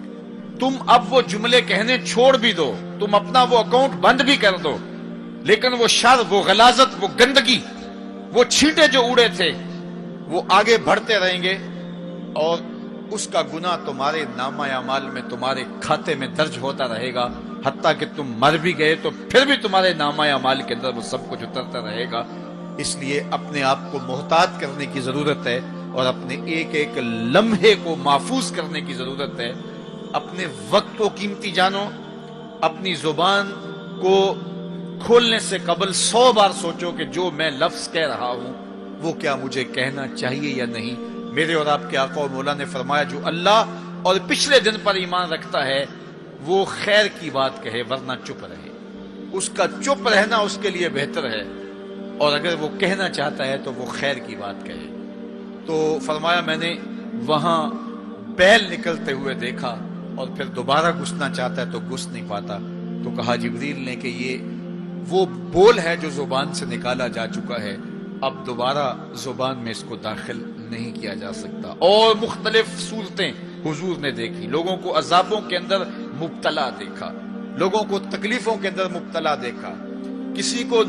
تم اب وہ جملے کہنے چھوڑ بھی دو، تم اپنا وہ اکاؤنٹ بند بھی کر دو، لیکن وہ شر، وہ غلاظت، وہ گندگی، وہ چھینٹے جو اڑے تھے وہ آگے بڑھتے رہیں گے، اور اس کا گناہ تمہارے نامہ اعمال میں، تمہارے کھاتے میں درج ہوتا رہے گا، حتیٰ کہ تم مر بھی گئے تو پھر بھی تمہارے نامہ اعمال کے اندر وہ سب کچھ اترتا رہے گا۔ اس لیے اپنے آپ کو محتاط کرنے کی ضرورت ہے، اور اپنے ایک ایک لمحے کو محفوظ کرنے کی ضرورت ہے۔ اپنے وقت کو قیمتی جانو۔ اپنی زبان کو کھولنے سے قبل سو بار سوچو کہ جو میں لفظ کہہ رہا ہوں وہ کیا مجھے کہنا چاہیے یا نہیں؟ میرے اور آپ کے آقا و مولا نے فرمایا جو اللہ اور پچھلے دن پر ایمان رکھتا ہے وہ خیر کی بات کہے ورنہ چپ رہے، اس کا چپ رہنا اس کے لیے بہتر ہے، اور اگر وہ کہنا چاہتا ہے تو وہ خیر کی بات کہے۔ تو فرمایا میں نے وہاں بیل نکلتے ہوئے دیکھا اور پھر دوبارہ گھسنا چاہتا ہے تو گھس نہیں پاتا، تو کہا جبریل نے کہ یہ وہ بول ہے جو زبان سے نکالا جا چکا ہے، اب دوبارہ زبان میں اس کو داخل نہیں کیا جا سکتا۔ اور مختلف صورتیں حضور نے دیکھی، لوگوں کو عذابوں کے اندر مبتلا دیکھا، لوگوں کو تکلیفوں کے اندر مبتلا دیکھا، کسی کو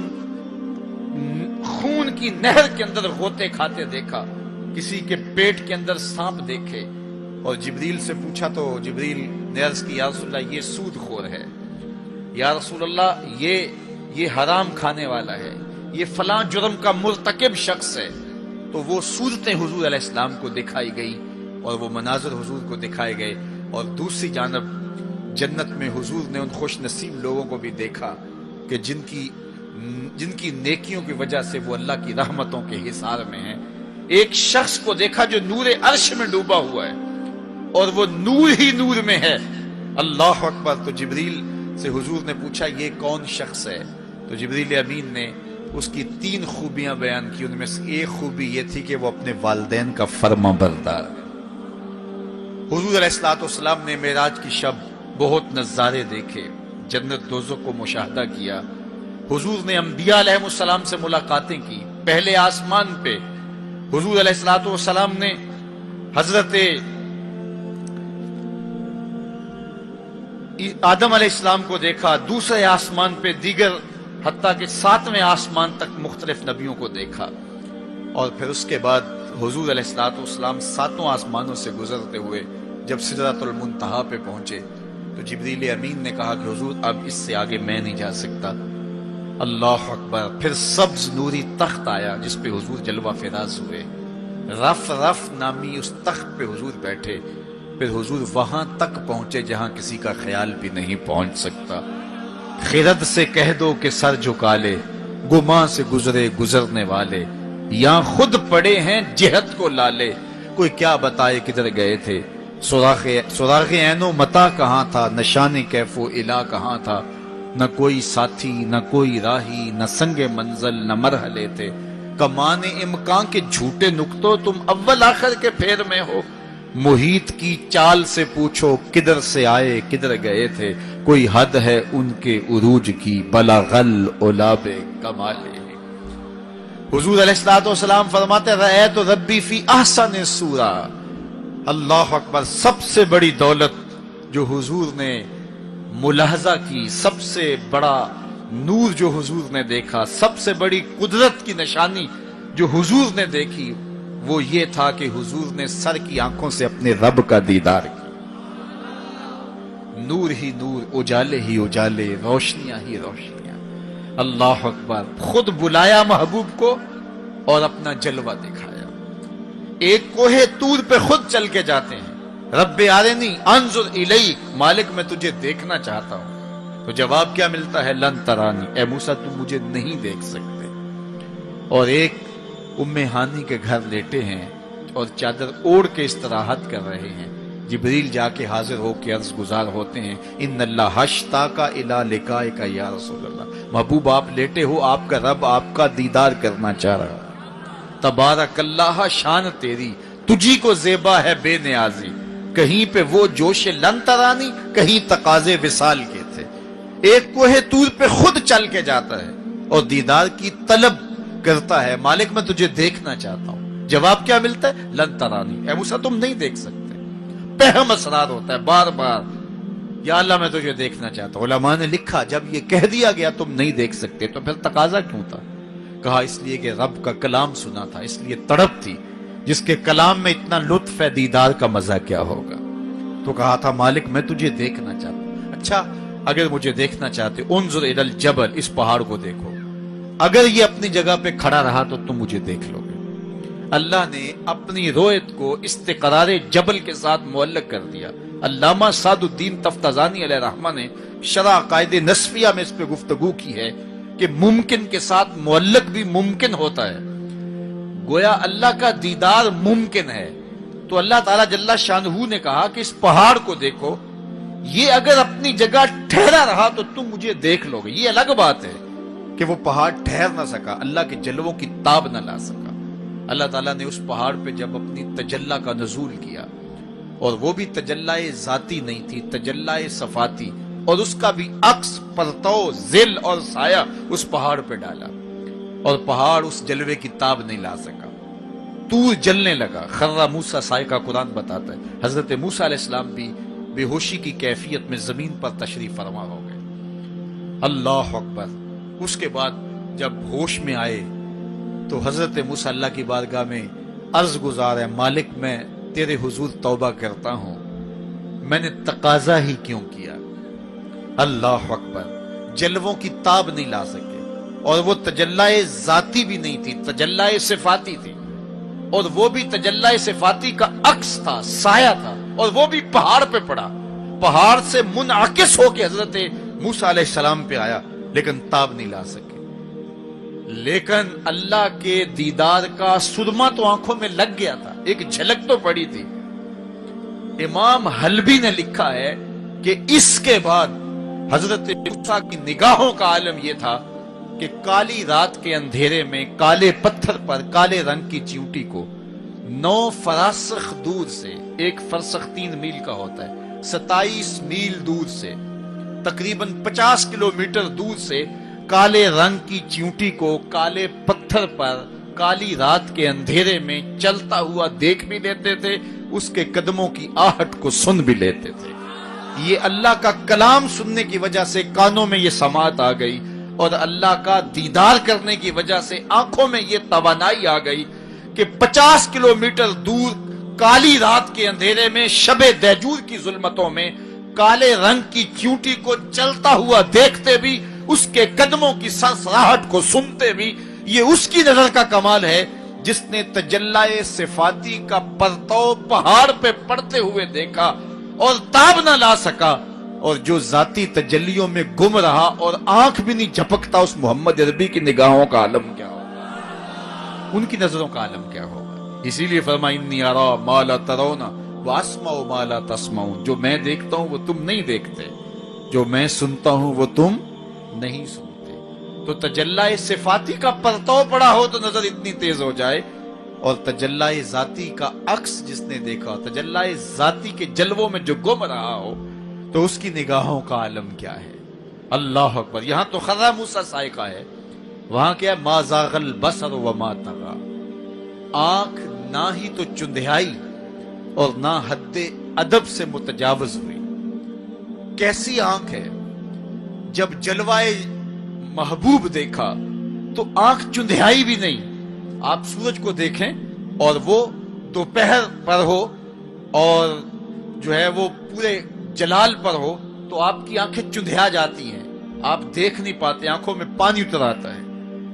خون کی نہر کے اندر غوطے کھاتے دیکھا، کسی کے پیٹ کے اندر سانپ دیکھے۔ اور جبریل سے پوچھا تو جبریل نے عرض کی یا رسول اللہ یہ سود خور ہے، یا رسول اللہ یہ یہ حرام کھانے والا ہے، یہ فلاں جرم کا مرتکب شخص ہے۔ تو وہ صورتیں حضور علیہ السلام کو دکھائی گئی اور وہ مناظر حضور کو دکھائے گئے، اور دوسری جانب جنت میں حضور نے ان خوش نصیب لوگوں کو بھی دیکھا کہ جن کی جن کی نیکیوں کی وجہ سے وہ اللہ کی رحمتوں کے حصار میں ہیں۔ ایک شخص کو دیکھا جو نور عرش میں ڈوبا ہوا ہے اور وہ نور ہی نور میں ہے، اللہ اکبر۔ تو جبریل سے حضور نے پوچھا یہ کون شخص ہے؟ تو جبریل امین نے اس کی تین خوبیاں بیان کی، ان میں سے ایک خوبی یہ تھی کہ وہ اپنے والدین کا فرما بردار۔ حضور علیہ الصلوۃ والسلام نے معراج کی شب بہت نظارے دیکھے، جنت دوزخ کو مشاہدہ کیا، حضور نے انبیاء علیہ السلام سے ملاقاتیں کی۔ پہلے آسمان پہ حضور علیہ الصلوۃ والسلام نے حضرت آدم علیہ السلام کو دیکھا، دوسرے آسمان پہ دیگر حتیٰ کہ ساتویں آسمان تک مختلف نبیوں کو دیکھا، اور پھر اس کے بعد حضور علیہ الصلوۃ والسلام ساتوں آسمانوں سے گزرتے ہوئے جب سدرۃ المنتہا پہ پہنچے تو جبریل امین نے کہا کہ حضور اب اس سے آگے میں نہیں جا سکتا۔ اللہ اکبر۔ پھر سبز نوری تخت آیا جس پہ حضور جلوہ فراز ہوئے، رف رف نامی اس تخت پہ حضور بیٹھے، پھر حضور وہاں تک پہنچے جہاں کسی کا خیال بھی نہیں پہنچ سکتا۔ خرد سے کہہ دو کہ سر جھکا لے، گماں سے گزرے گزرنے والے، یہاں خود پڑے ہیں جہت کو لالے، کوئی کیا بتائے کدھر گئے تھے، سراغ سراغ عین و متا کہاں تھا، نشان کیف و الا کہاں تھا، نہ کوئی ساتھی نہ کوئی راہی، نہ سنگ منزل نہ مرحلے تھے، کمان امکان کے جھوٹے نکتوں تم اول آخر کے پھیر میں ہو، محیط کی چال سے پوچھو کدھر سے آئے کدھر گئے تھے، کوئی حد ہے ان کے عروج کی، بلغل اولاب کمالے۔ حضور علیہ الصلوۃ والسلام فرماتے رأیت ربی فی احسن صورہ۔ اللہ اکبر۔ سب سے بڑی دولت جو حضور نے ملاحظہ کی، سب سے بڑا نور جو حضور نے دیکھا، سب سے بڑی قدرت کی نشانی جو حضور نے دیکھی، وہ یہ تھا کہ حضور نے سر کی آنکھوں سے اپنے رب کا دیدار کیا۔ نور ہی نور، اجالے ہی اجالے، روشنیاں ہی روشنیاں۔ اللہ اکبر۔ خود بلایا محبوب کو اور اپنا جلوہ دکھایا۔ ایک کوہ طور پہ خود چل کے جاتے ہیں، رب ارنی انظر الیک، مالک میں تجھے دیکھنا چاہتا ہوں، تو جواب کیا ملتا ہے؟ لن ترانی، اے موسیٰ تم مجھے نہیں دیکھ سکتے۔ اور ایک ام ہانی کے گھر لیٹے ہیں اور چادر اوڑھ کے استراحت کر رہے ہیں، جبریل جا کے حاضر ہو کے عرض گزار ہوتے ہیں ان اللہ اشتاق الی لقائک یا رسول اللہ، محبوب آپ لیٹے ہو، آپ کا رب آپ کا دیدار کرنا چاہ رہا ہے۔ تبارک اللہ، شان تیری، تجھی کو زیبا ہے بے نیازی، کہیں پہ وہ جوش لن ترانی، کہیں تقاضے وصال کے تھے۔ ایک کوہ طور پہ خود چل کے جاتا ہے اور دیدار کی طلب کرتا ہے، مالک میں تجھے دیکھنا چاہتا ہوں، جواب کیا ملتا ہے؟ لن ترانی، اے موسیٰ تم نہیں دیکھ سکتے۔ پہم اسرار ہوتا ہے بار بار، یا اللہ میں تجھے دیکھنا چاہتا ہوں۔ علماء نے لکھا جب یہ کہہ دیا گیا تم نہیں دیکھ سکتے تو پھر تقاضا کیوں تھا؟ کہا اس لیے کہ رب کا کلام سنا تھا، اس لیے تڑپ تھی، جس کے کلام میں اتنا لطف ہے دیدار کا مزہ کیا ہوگا۔ تو کہا تھا مالک میں تجھے دیکھنا چاہتا ہوں۔ اچھا اگر مجھے دیکھنا چاہتے انظر الی الجبل، اس پہاڑ کو دیکھو، اگر یہ اپنی جگہ پہ کھڑا رہا تو تم مجھے دیکھ لو گے۔ اللہ نے اپنی رویت کو استقرار جبل کے ساتھ معلق کر دیا۔ علامہ سعد الدین تفتازانی علیہ رحمہ نے شرح عقائد نصفیہ میں اس پہ گفتگو کی ہے کہ ممکن کے ساتھ معلق بھی ممکن ہوتا ہے۔ گویا اللہ کا دیدار ممکن ہے. تو اللہ تعالیٰ جل شانہ نے کہا کہ اس پہاڑ کو دیکھو، یہ اگر اپنی جگہ ٹھہرا رہا تو تم مجھے دیکھ لو گے. یہ الگ بات ہے کہ وہ پہاڑ ٹھہر نہ سکا، اللہ کے جلووں کی تاب نہ لا سکا. اللہ تعالیٰ نے اس پہاڑ پہ جب اپنی تجلی کا نزول کیا، اور وہ بھی تجلی ذاتی نہیں تھی، تجلی صفاتی، اور اس کا بھی عکس پرتو ذل اور سایہ اس پہاڑ پہ ڈالا، اور پہاڑ اس جلوے کی تاب نہیں لا سکا. طور جلنے لگا، خرّ موسیٰ صاعقہ قرآن بتاتا ہے. حضرت موسیٰ علیہ السلام بھی بے ہوشی کی کیفیت میں زمین پر تشریف فرما ہو گئے. اللہ اکبر. اس کے بعد جب ہوش میں آئے تو حضرت موسیٰ اللہ کی بارگاہ میں عرض گزار ہے، مالک میں تیرے حضور توبہ کرتا ہوں، میں نے تقاضا ہی کیوں کیا. اللہ اکبر. جلووں کی تاب نہیں لا سکے، اور وہ تجلی ذاتی بھی نہیں تھی، تجلی صفاتی تھی، اور وہ بھی تجلی صفاتی کا عکس تھا، سایہ تھا، اور وہ بھی پہاڑ پہ پڑا. پہاڑ سے منعکس ہو کے حضرت موسیٰ علیہ السلام پہ آیا، لیکن تاب نہیں لا سکے. لیکن اللہ کے دیدار کا سرما تو آنکھوں میں لگ گیا تھا، ایک جھلک تو پڑی تھی. امام حلبی نے لکھا ہے کہ اس کے بعد حضرت موسیٰ کی نگاہوں کا عالم یہ تھا کہ کالی رات کے اندھیرے میں کالے پتھر پر کالے رنگ کی چیونٹی کو نو فراسخ دور سے، ایک فرسخ تین میل کا ہوتا ہے، ستائیس میل دور سے، تقریباً پچاس کلومیٹر دور سے کالے رنگ کی چیونٹی کو کالے پتھر پر کالی رات کے اندھیرے میں چلتا ہوا دیکھ بھی لیتے تھے، اس کے قدموں کی آہٹ کو سن بھی لیتے تھے. یہ اللہ کا کلام سننے کی وجہ سے کانوں میں یہ سماعت آ گئی، اور اللہ کا دیدار کرنے کی وجہ سے آنکھوں میں یہ توانائی آ گئی کہ پچاس کلومیٹر دور کالی رات کے اندھیرے میں شب دیجور کی ظلمتوں میں کالے رنگ کی چیونٹی کو چلتا ہوا دیکھتے بھی، اس کے قدموں کی سرسراہٹ کو سنتے بھی. یہ اس کی نظر کا کمال ہے جس نے تجلی صفاتی کا پرتو پہاڑ پہ پڑتے ہوئے دیکھا اور تاب نہ لا سکا، اور جو ذاتی تجلیوں میں گم رہا اور آنکھ بھی نہیں جھپکتا، اس محمد عربی کی نگاہوں کا عالم کیا ہوگا، ان کی نظروں کا عالم کیا ہوگا. اسی لیے فرمایا انی ارا ما لا ترون واسمع ما لا تسمعون. جو میں دیکھتا ہوں وہ تم نہیں دیکھتے، جو میں سنتا ہوں وہ تم نہیں سنتے. تو تجلی صفاتی کا پرتو پڑا ہو تو نظر اتنی تیز ہو جائے، اور تجلی ذاتی کا عکس جس نے دیکھا، تجلی ذاتی کے جلووں میں جو گم رہا ہو، تو اس کی نگاہوں کا عالم کیا ہے. اللہ اکبر. یہاں تو خرّ موسیٰ صاعقہ ہے، وہاں کیا ہے، ما زاغ البصر وما طغى. آنکھ نہ ہی تو چندھیائی اور نہ حد ادب سے متجاوز ہوئی. کیسی آنکھ ہے، جب جلوائے محبوب دیکھا تو آنکھ چندھیائی بھی نہیں. آپ سورج کو دیکھیں اور وہ دوپہر پر ہو اور جو ہے وہ پورے جلال پر ہو تو آپ کی آنکھیں چندھیا جاتی ہیں، آپ دیکھ نہیں پاتے، آنکھوں میں پانی اتر آتا ہے.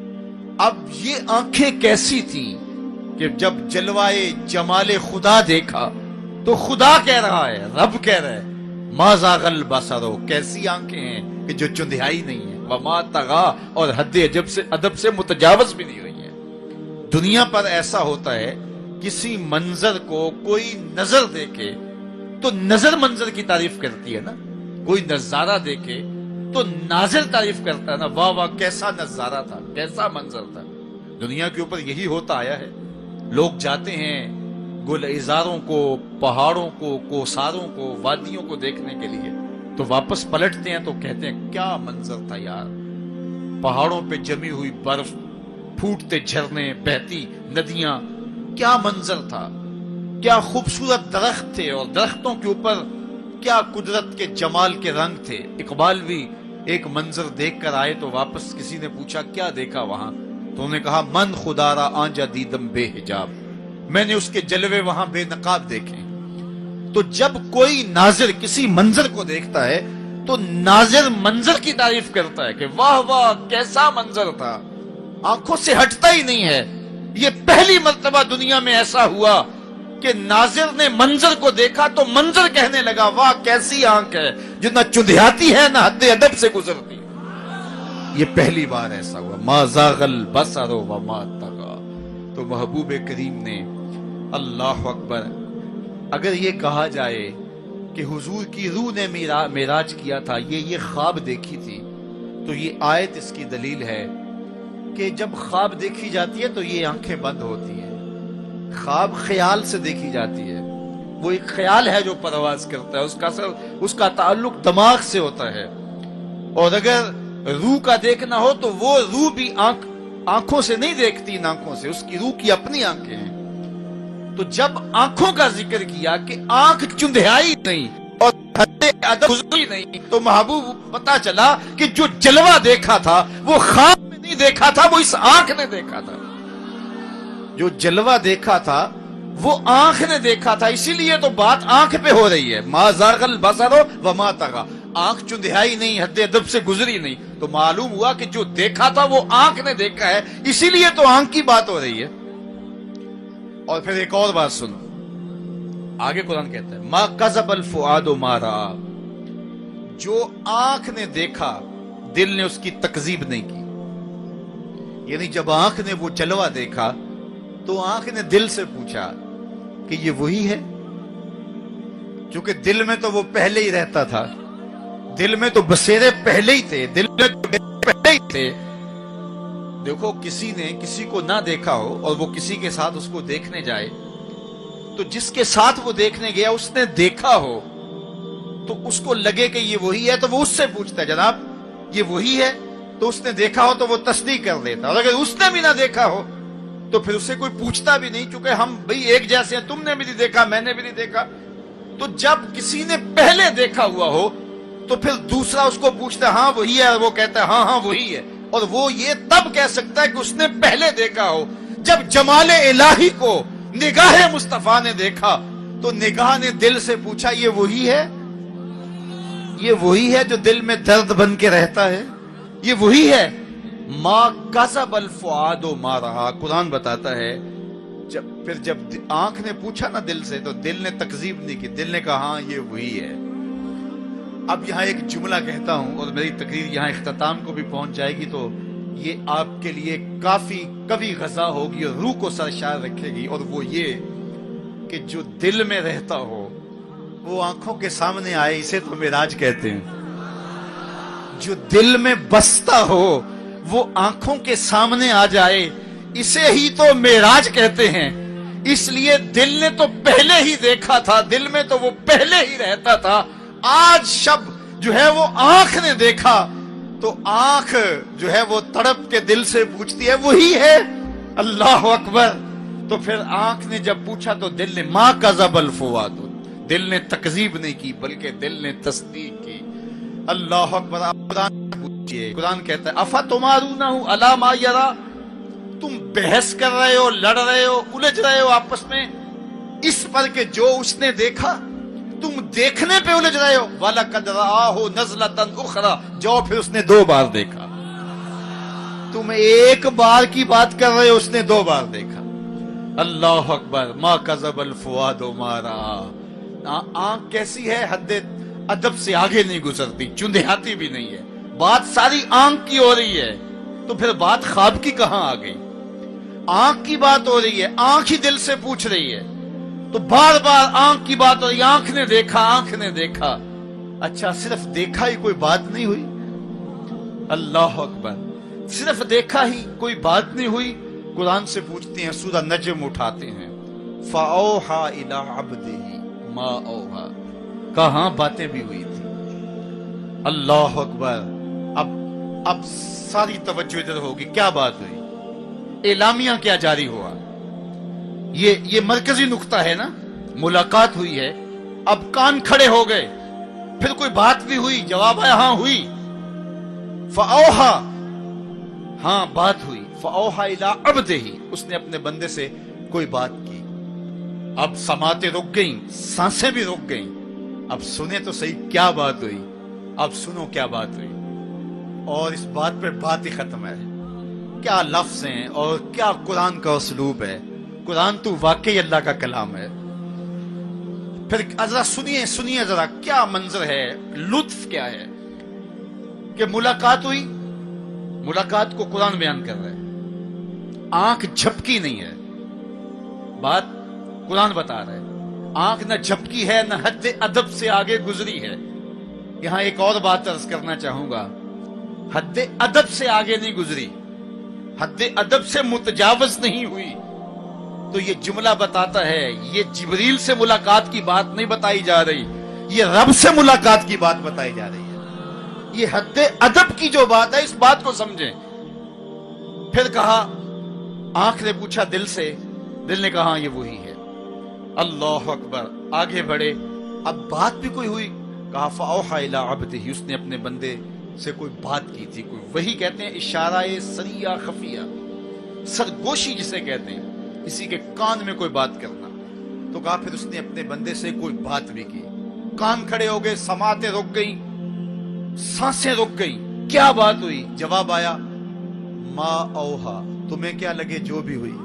اب یہ آنکھیں کیسی تھیں کہ جب جلوائے جمال خدا دیکھا تو خدا کہہ رہا ہے، رب کہہ رہا ہے ما زاغ البصر. کیسی آنکھیں ہیں کہ جو چندھیائی نہیں ہے، وما طغى، اور حد ادب سے ادب سے متجاوز بھی نہیں ہوئی ہے. دنیا پر ایسا ہوتا ہے، کسی منظر کو کوئی نظر دیکھے تو نظر منظر کی تعریف کرتی ہے نا، کوئی نظارہ دیکھے تو ناظر تعریف کرتا ہے نا، واہ واہ کیسا نظارہ تھا، کیسا منظر تھا. دنیا کے اوپر یہی ہوتا آیا ہے. لوگ جاتے ہیں گلزاروں کو، پہاڑوں کو، کوساروں کو، وادیوں کو دیکھنے کے لیے، تو واپس پلٹتے ہیں تو کہتے ہیں کیا منظر تھا یار. پہاڑوں پہ جمی ہوئی برف، پھوٹتے جھرنے، بہتی ندیاں، کیا منظر تھا، کیا خوبصورت درخت تھے، اور درختوں کے اوپر کیا قدرت کے جمال کے رنگ تھے. اقبال بھی ایک منظر دیکھ کر آئے تو واپس کسی نے پوچھا کیا دیکھا وہاں، تو انہوں نے کہا من خدا را آنجا دیدم بے حجاب، میں نے اس کے جلوے وہاں بے نقاب دیکھے. تو جب کوئی ناظر کسی منظر کو دیکھتا ہے تو ناظر منظر کی تعریف کرتا ہے کہ واہ واہ کیسا منظر تھا، آنکھوں سے ہٹتا ہی نہیں ہے. یہ پہلی مرتبہ دنیا میں ایسا ہوا کہ ناظر نے منظر کو دیکھا تو منظر کہنے لگا واہ کیسی آنکھ ہے جو نہ چندھیاتی ہے نہ حد ادب سے گزرتی. یہ پہلی بار ایسا ہوا. ما زاغ البصر وما طغى. تو محبوب کریم نے اللہ اکبر اگر یہ کہا جائے کہ حضور کی روح نے معراج کیا تھا، یہ یہ خواب دیکھی تھی، تو یہ آیت اس کی دلیل ہے کہ جب خواب دیکھی جاتی ہے تو یہ آنکھیں بند ہوتی ہیں. خواب خیال سے دیکھی جاتی ہے، وہ ایک خیال ہے جو پرواز کرتا ہے، اس کا اثر اس کا تعلق دماغ سے ہوتا ہے. اور اگر روح کا دیکھنا ہو تو وہ روح بھی آنکھ آنکھوں سے نہیں دیکھتی، ان آنکھوں سے، اس کی روح کی اپنی آنکھیں ہیں. تو جب آنکھوں کا ذکر کیا کہ آنکھ چندھیائی نہیں اور حد ادب گزری نہیں، تو محبوب پتا چلا کہ جو جلوہ دیکھا تھا وہ خواب میں نہیں دیکھا تھا، وہ اس آنکھ نے دیکھا تھا. جو جلوہ دیکھا تھا وہ آنکھ نے دیکھا تھا، اسی لیے تو بات آنکھ پہ ہو رہی ہے. ما زاغ البصر وما طغى، آنکھ چندھیائی نہیں، حد ادب سے گزری نہیں. تو معلوم ہوا کہ جو دیکھا تھا وہ آنکھ نے دیکھا ہے، اسی لیے تو آنکھ کی بات ہو رہی ہے. اور پھر ایک اور بات سنو، آگے قرآن کہتا ہے ما کذب الفؤاد ما رأى، جو آنکھ نے دیکھا دل نے اس کی تکذیب نہیں کی. یعنی جب آنکھ نے وہ جلوہ دیکھا تو آنکھ نے دل سے پوچھا کہ یہ وہی ہے، کیونکہ دل میں تو وہ پہلے ہی رہتا تھا، دل میں تو بسیرے پہلے ہی تھے، دل میں تو پہلے ہی تھے. دیکھو کسی نے کسی کو نہ دیکھا ہو اور وہ کسی کے ساتھ اس کو دیکھنے جائے، تو جس کے ساتھ وہ دیکھنے گیا اس نے دیکھا ہو تو اس کو لگے کہ یہ وہی ہے، تو وہ اس سے پوچھتا ہے جناب یہ وہی ہے، تو اس نے دیکھا ہو تو وہ تصدیق کر دیتا. اور اگر اس نے بھی نہ دیکھا ہو تو پھر اس سے کوئی پوچھتا بھی نہیں، چونکہ ہم بھئی ایک جیسے ہیں، تم نے بھی نہیں دیکھا میں نے بھی نہیں دیکھا. تو جب کسی نے پہلے دیکھا ہوا ہو تو پھر دوسرا اس کو پوچھتا ہے ہاں وہی ہے، اور وہ کہتا ہے ہاں ہاں وہی ہے. اور وہ یہ تب کہہ سکتا ہے کہ اس نے پہلے دیکھا ہو. جب جمال الہی کو نگاہ مصطفیٰ نے دیکھا تو نگاہ نے دل سے پوچھا یہ وہی ہے، یہ وہی ہے جو دل میں درد بن کے رہتا ہے، یہ وہی ہے. ما کذب الفؤاد ما رأى، قرآن بتاتا ہے جب پھر جب آنکھ نے پوچھا نا دل سے تو دل نے تکذیب نہیں کی، دل نے کہا ہاں یہ وہی ہے. اب یہاں ایک جملہ کہتا ہوں اور میری تقریر یہاں اختتام کو بھی پہنچ جائے گی، تو یہ آپ کے لیے کافی کبھی غذا ہوگی اور روح کو سرشار رکھے گی. اور وہ یہ کہ جو دل میں رہتا ہو وہ آنکھوں کے سامنے آئے، اسے تو معراج کہتے ہیں. جو دل میں بستا ہو وہ آنکھوں کے سامنے آ جائے، اسے ہی تو معراج کہتے ہیں. اس لیے دل نے تو پہلے ہی دیکھا تھا، دل میں تو وہ پہلے ہی رہتا تھا. آج شب جو ہے وہ آنکھ نے دیکھا تو آنکھ جو ہے وہ تڑپ کے دل سے پوچھتی ہے وہی ہے. اللہ اکبر. تو پھر آنکھ نے جب پوچھا تو دل نے ما کذب الفؤاد، دل نے تکذیب نہیں کی بلکہ دل نے تصدیق کی. اللہ اکبر. قرآن پوچھئے، قرآن کہتا ہے افتمارونہ علی ما یری، تم بحث کر رہے ہو، لڑ رہے ہو، الجھ رہے ہو آپس میں اس پر کہ جو اس نے دیکھا، تم دیکھنے پہ الجھ رہے ہو. وَلَقَدْ رَآهُ نَزْلَةً أُخْرَى، جو پھر اس نے دو بار دیکھا. تم ایک بار کی بات کر رہے ہو، اس نے دو بار دیکھا. اللہ اکبر. ما کذب الفؤاد ما رأى. آنکھ کیسی ہے؟ حد ادب سے آگے نہیں گزرتی، چندھیاتی بھی نہیں ہے. بات ساری آنکھ کی ہو رہی ہے تو پھر بات خواب کی کہاں آ گئی؟ آنکھ کی بات ہو رہی ہے، آنکھ ہی دل سے پوچھ رہی ہے، تو بار بار آنکھ کی بات ہو رہی ہے. آنکھ نے دیکھا، آنکھ نے دیکھا. اچھا صرف دیکھا ہی کوئی بات نہیں ہوئی؟ اللہ اکبر. صرف دیکھا ہی کوئی بات نہیں ہوئی؟ قرآن سے پوچھتے ہیں، سورہ نجم اٹھاتے ہیں، فَأَوْحَى إِلَىٰ عَبْدِهِ مَا أَوْحَى، کہاں باتیں بھی ہوئی تھی. اللہ اکبر. اب اب ساری توجہ ادھر ہوگی، کیا بات ہوئی، اعلامیہ کیا جاری ہوا. یہ یہ مرکزی نقطہ ہے نا. ملاقات ہوئی ہے، اب کان کھڑے ہو گئے، پھر کوئی بات بھی ہوئی، جواب آیا ہاں ہوئی. فَأَوْحَى، ہاں بات ہوئی. فَأَوْحَى إِلَىٰ عَبْدِهِ، اس نے اپنے بندے سے کوئی بات کی. اب سماعتیں رک گئیں، سانسیں بھی رک گئیں. اب سنیں تو صحیح کیا بات ہوئی. اب سنو کیا بات ہوئی. اور اس بات پہ بات ہی ختم ہے. کیا لفظ ہیں اور کیا قرآن کا اسلوب ہے. قرآن تو واقعی اللہ کا کلام ہے. پھر ذرا سنیے سنیے ذرا کیا منظر ہے، لطف کیا ہے کہ ملاقات ہوئی. ملاقات کو قرآن بیان کر رہا ہے. آنکھ جھپکی نہیں ہے، بات قرآن بتا رہا ہے. آنکھ نہ جھپکی ہے نہ حد ادب سے آگے گزری ہے. یہاں ایک اور بات عرض کرنا چاہوں گا، حد ادب سے آگے نہیں گزری، حد ادب سے متجاوز نہیں ہوئی. تو یہ جملہ بتاتا ہے یہ جبریل سے ملاقات کی بات نہیں بتائی جا رہی، یہ رب سے ملاقات کی بات بتائی جا رہی ہے. یہ حد ادب کی جو بات ہے اس بات کو سمجھیں. پھر کہا، آنکھ نے پوچھا دل سے، دل نے کہا یہ وہی ہے. اللہ اکبر. آگے بڑھے، اب بات بھی کوئی ہوئی. کہا فَأَوْحَى إِلَىٰ عَبْدِهِ، اس نے اپنے بندے سے کوئی بات کی تھی. کوئی وہی کہتے ہیں اشارہ سریہ خفیہ، سرگوشی جسے کہتے ہیں، کسی کے کان میں کوئی بات کرنا. تو کہا پھر اس نے اپنے بندے سے کوئی بات بھی کی. کان کھڑے ہو گئے، سماعتیں رک گئیں، سانسیں رک گئیں. کیا بات ہوئی؟ جواب آیا ما اوہا، تمہیں کیا لگے جو بھی ہوئی،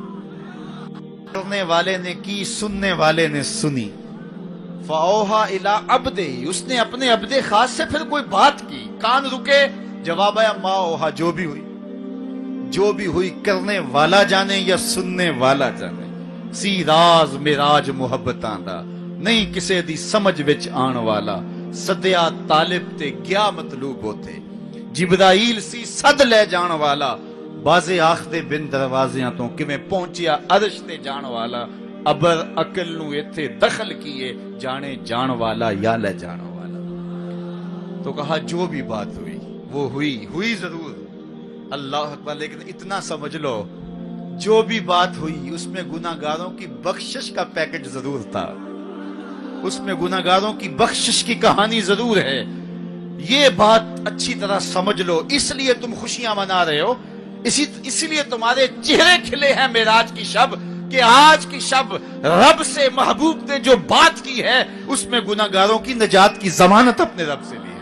کرنے والے نے کی، سننے والے نے سنی. فاوہا الی عبدہ، اس نے اپنے عبد خاص سے پھر کوئی بات کی. کان رکے، جواب آیا ما اوہا، جو بھی ہوئی. جو بھی ہوئی کرنے والا جانے یا سننے والا جانے. سی راز میراج محبتاں دا نہیں کسے دی سمجھ وچ آن والا. سدیا طالب تے گیا مطلوب ہوتے، جبرائیل سی صد لے جان والا. بازے آخدے بن دروازیاں تو کمیں پہنچیا عرش تے جان والا. ابر عقل نو ایتھے دخل کیے، جانے جان والا یا لے جان والا. تو کہا جو بھی بات ہوئی وہ ہوئی، ہوئی ضرور. اللہ اکبر. لیکن اتنا سمجھ لو جو بھی بات ہوئی اس میں گناہگاروں کی بخشش کا پیکج ضرور تھا، اس میں گناہگاروں کی بخشش کی کہانی ضرور ہے. یہ بات اچھی طرح سمجھ لو. اس لیے تم خوشیاں منا رہے ہو، اسی اسی لیے تمہارے چہرے کھلے ہیں معراج کی شب، کہ آج کی شب رب سے محبوب نے جو بات کی ہے اس میں گناہگاروں کی نجات کی ضمانت اپنے رب سے لی ہے.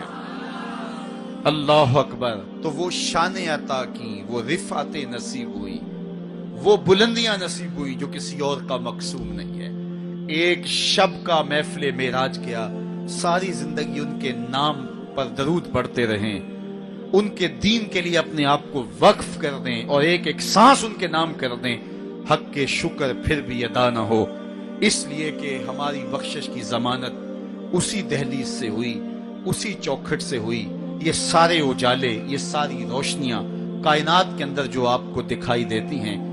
اللہ اکبر. تو وہ شان عطا کی، وہ رفعت نصیب ہوئی، وہ بلندیاں نصیب ہوئی جو کسی اور کا مقسوم نہیں ہے. ایک شب کا محفل معراج کیا، ساری زندگی ان کے نام پر درود پڑھتے رہیں، ان کے دین کے لیے اپنے آپ کو وقف کر دیں اور ایک ایک سانس ان کے نام کر دیں. حق کے شکر پھر بھی ادا نہ ہو، اس لیے کہ ہماری بخشش کی ضمانت اسی دہلیز سے ہوئی، اسی چوکھٹ سے ہوئی. یہ سارے اجالے، یہ ساری روشنیاں کائنات کے اندر جو آپ کو دکھائی دیتی ہیں،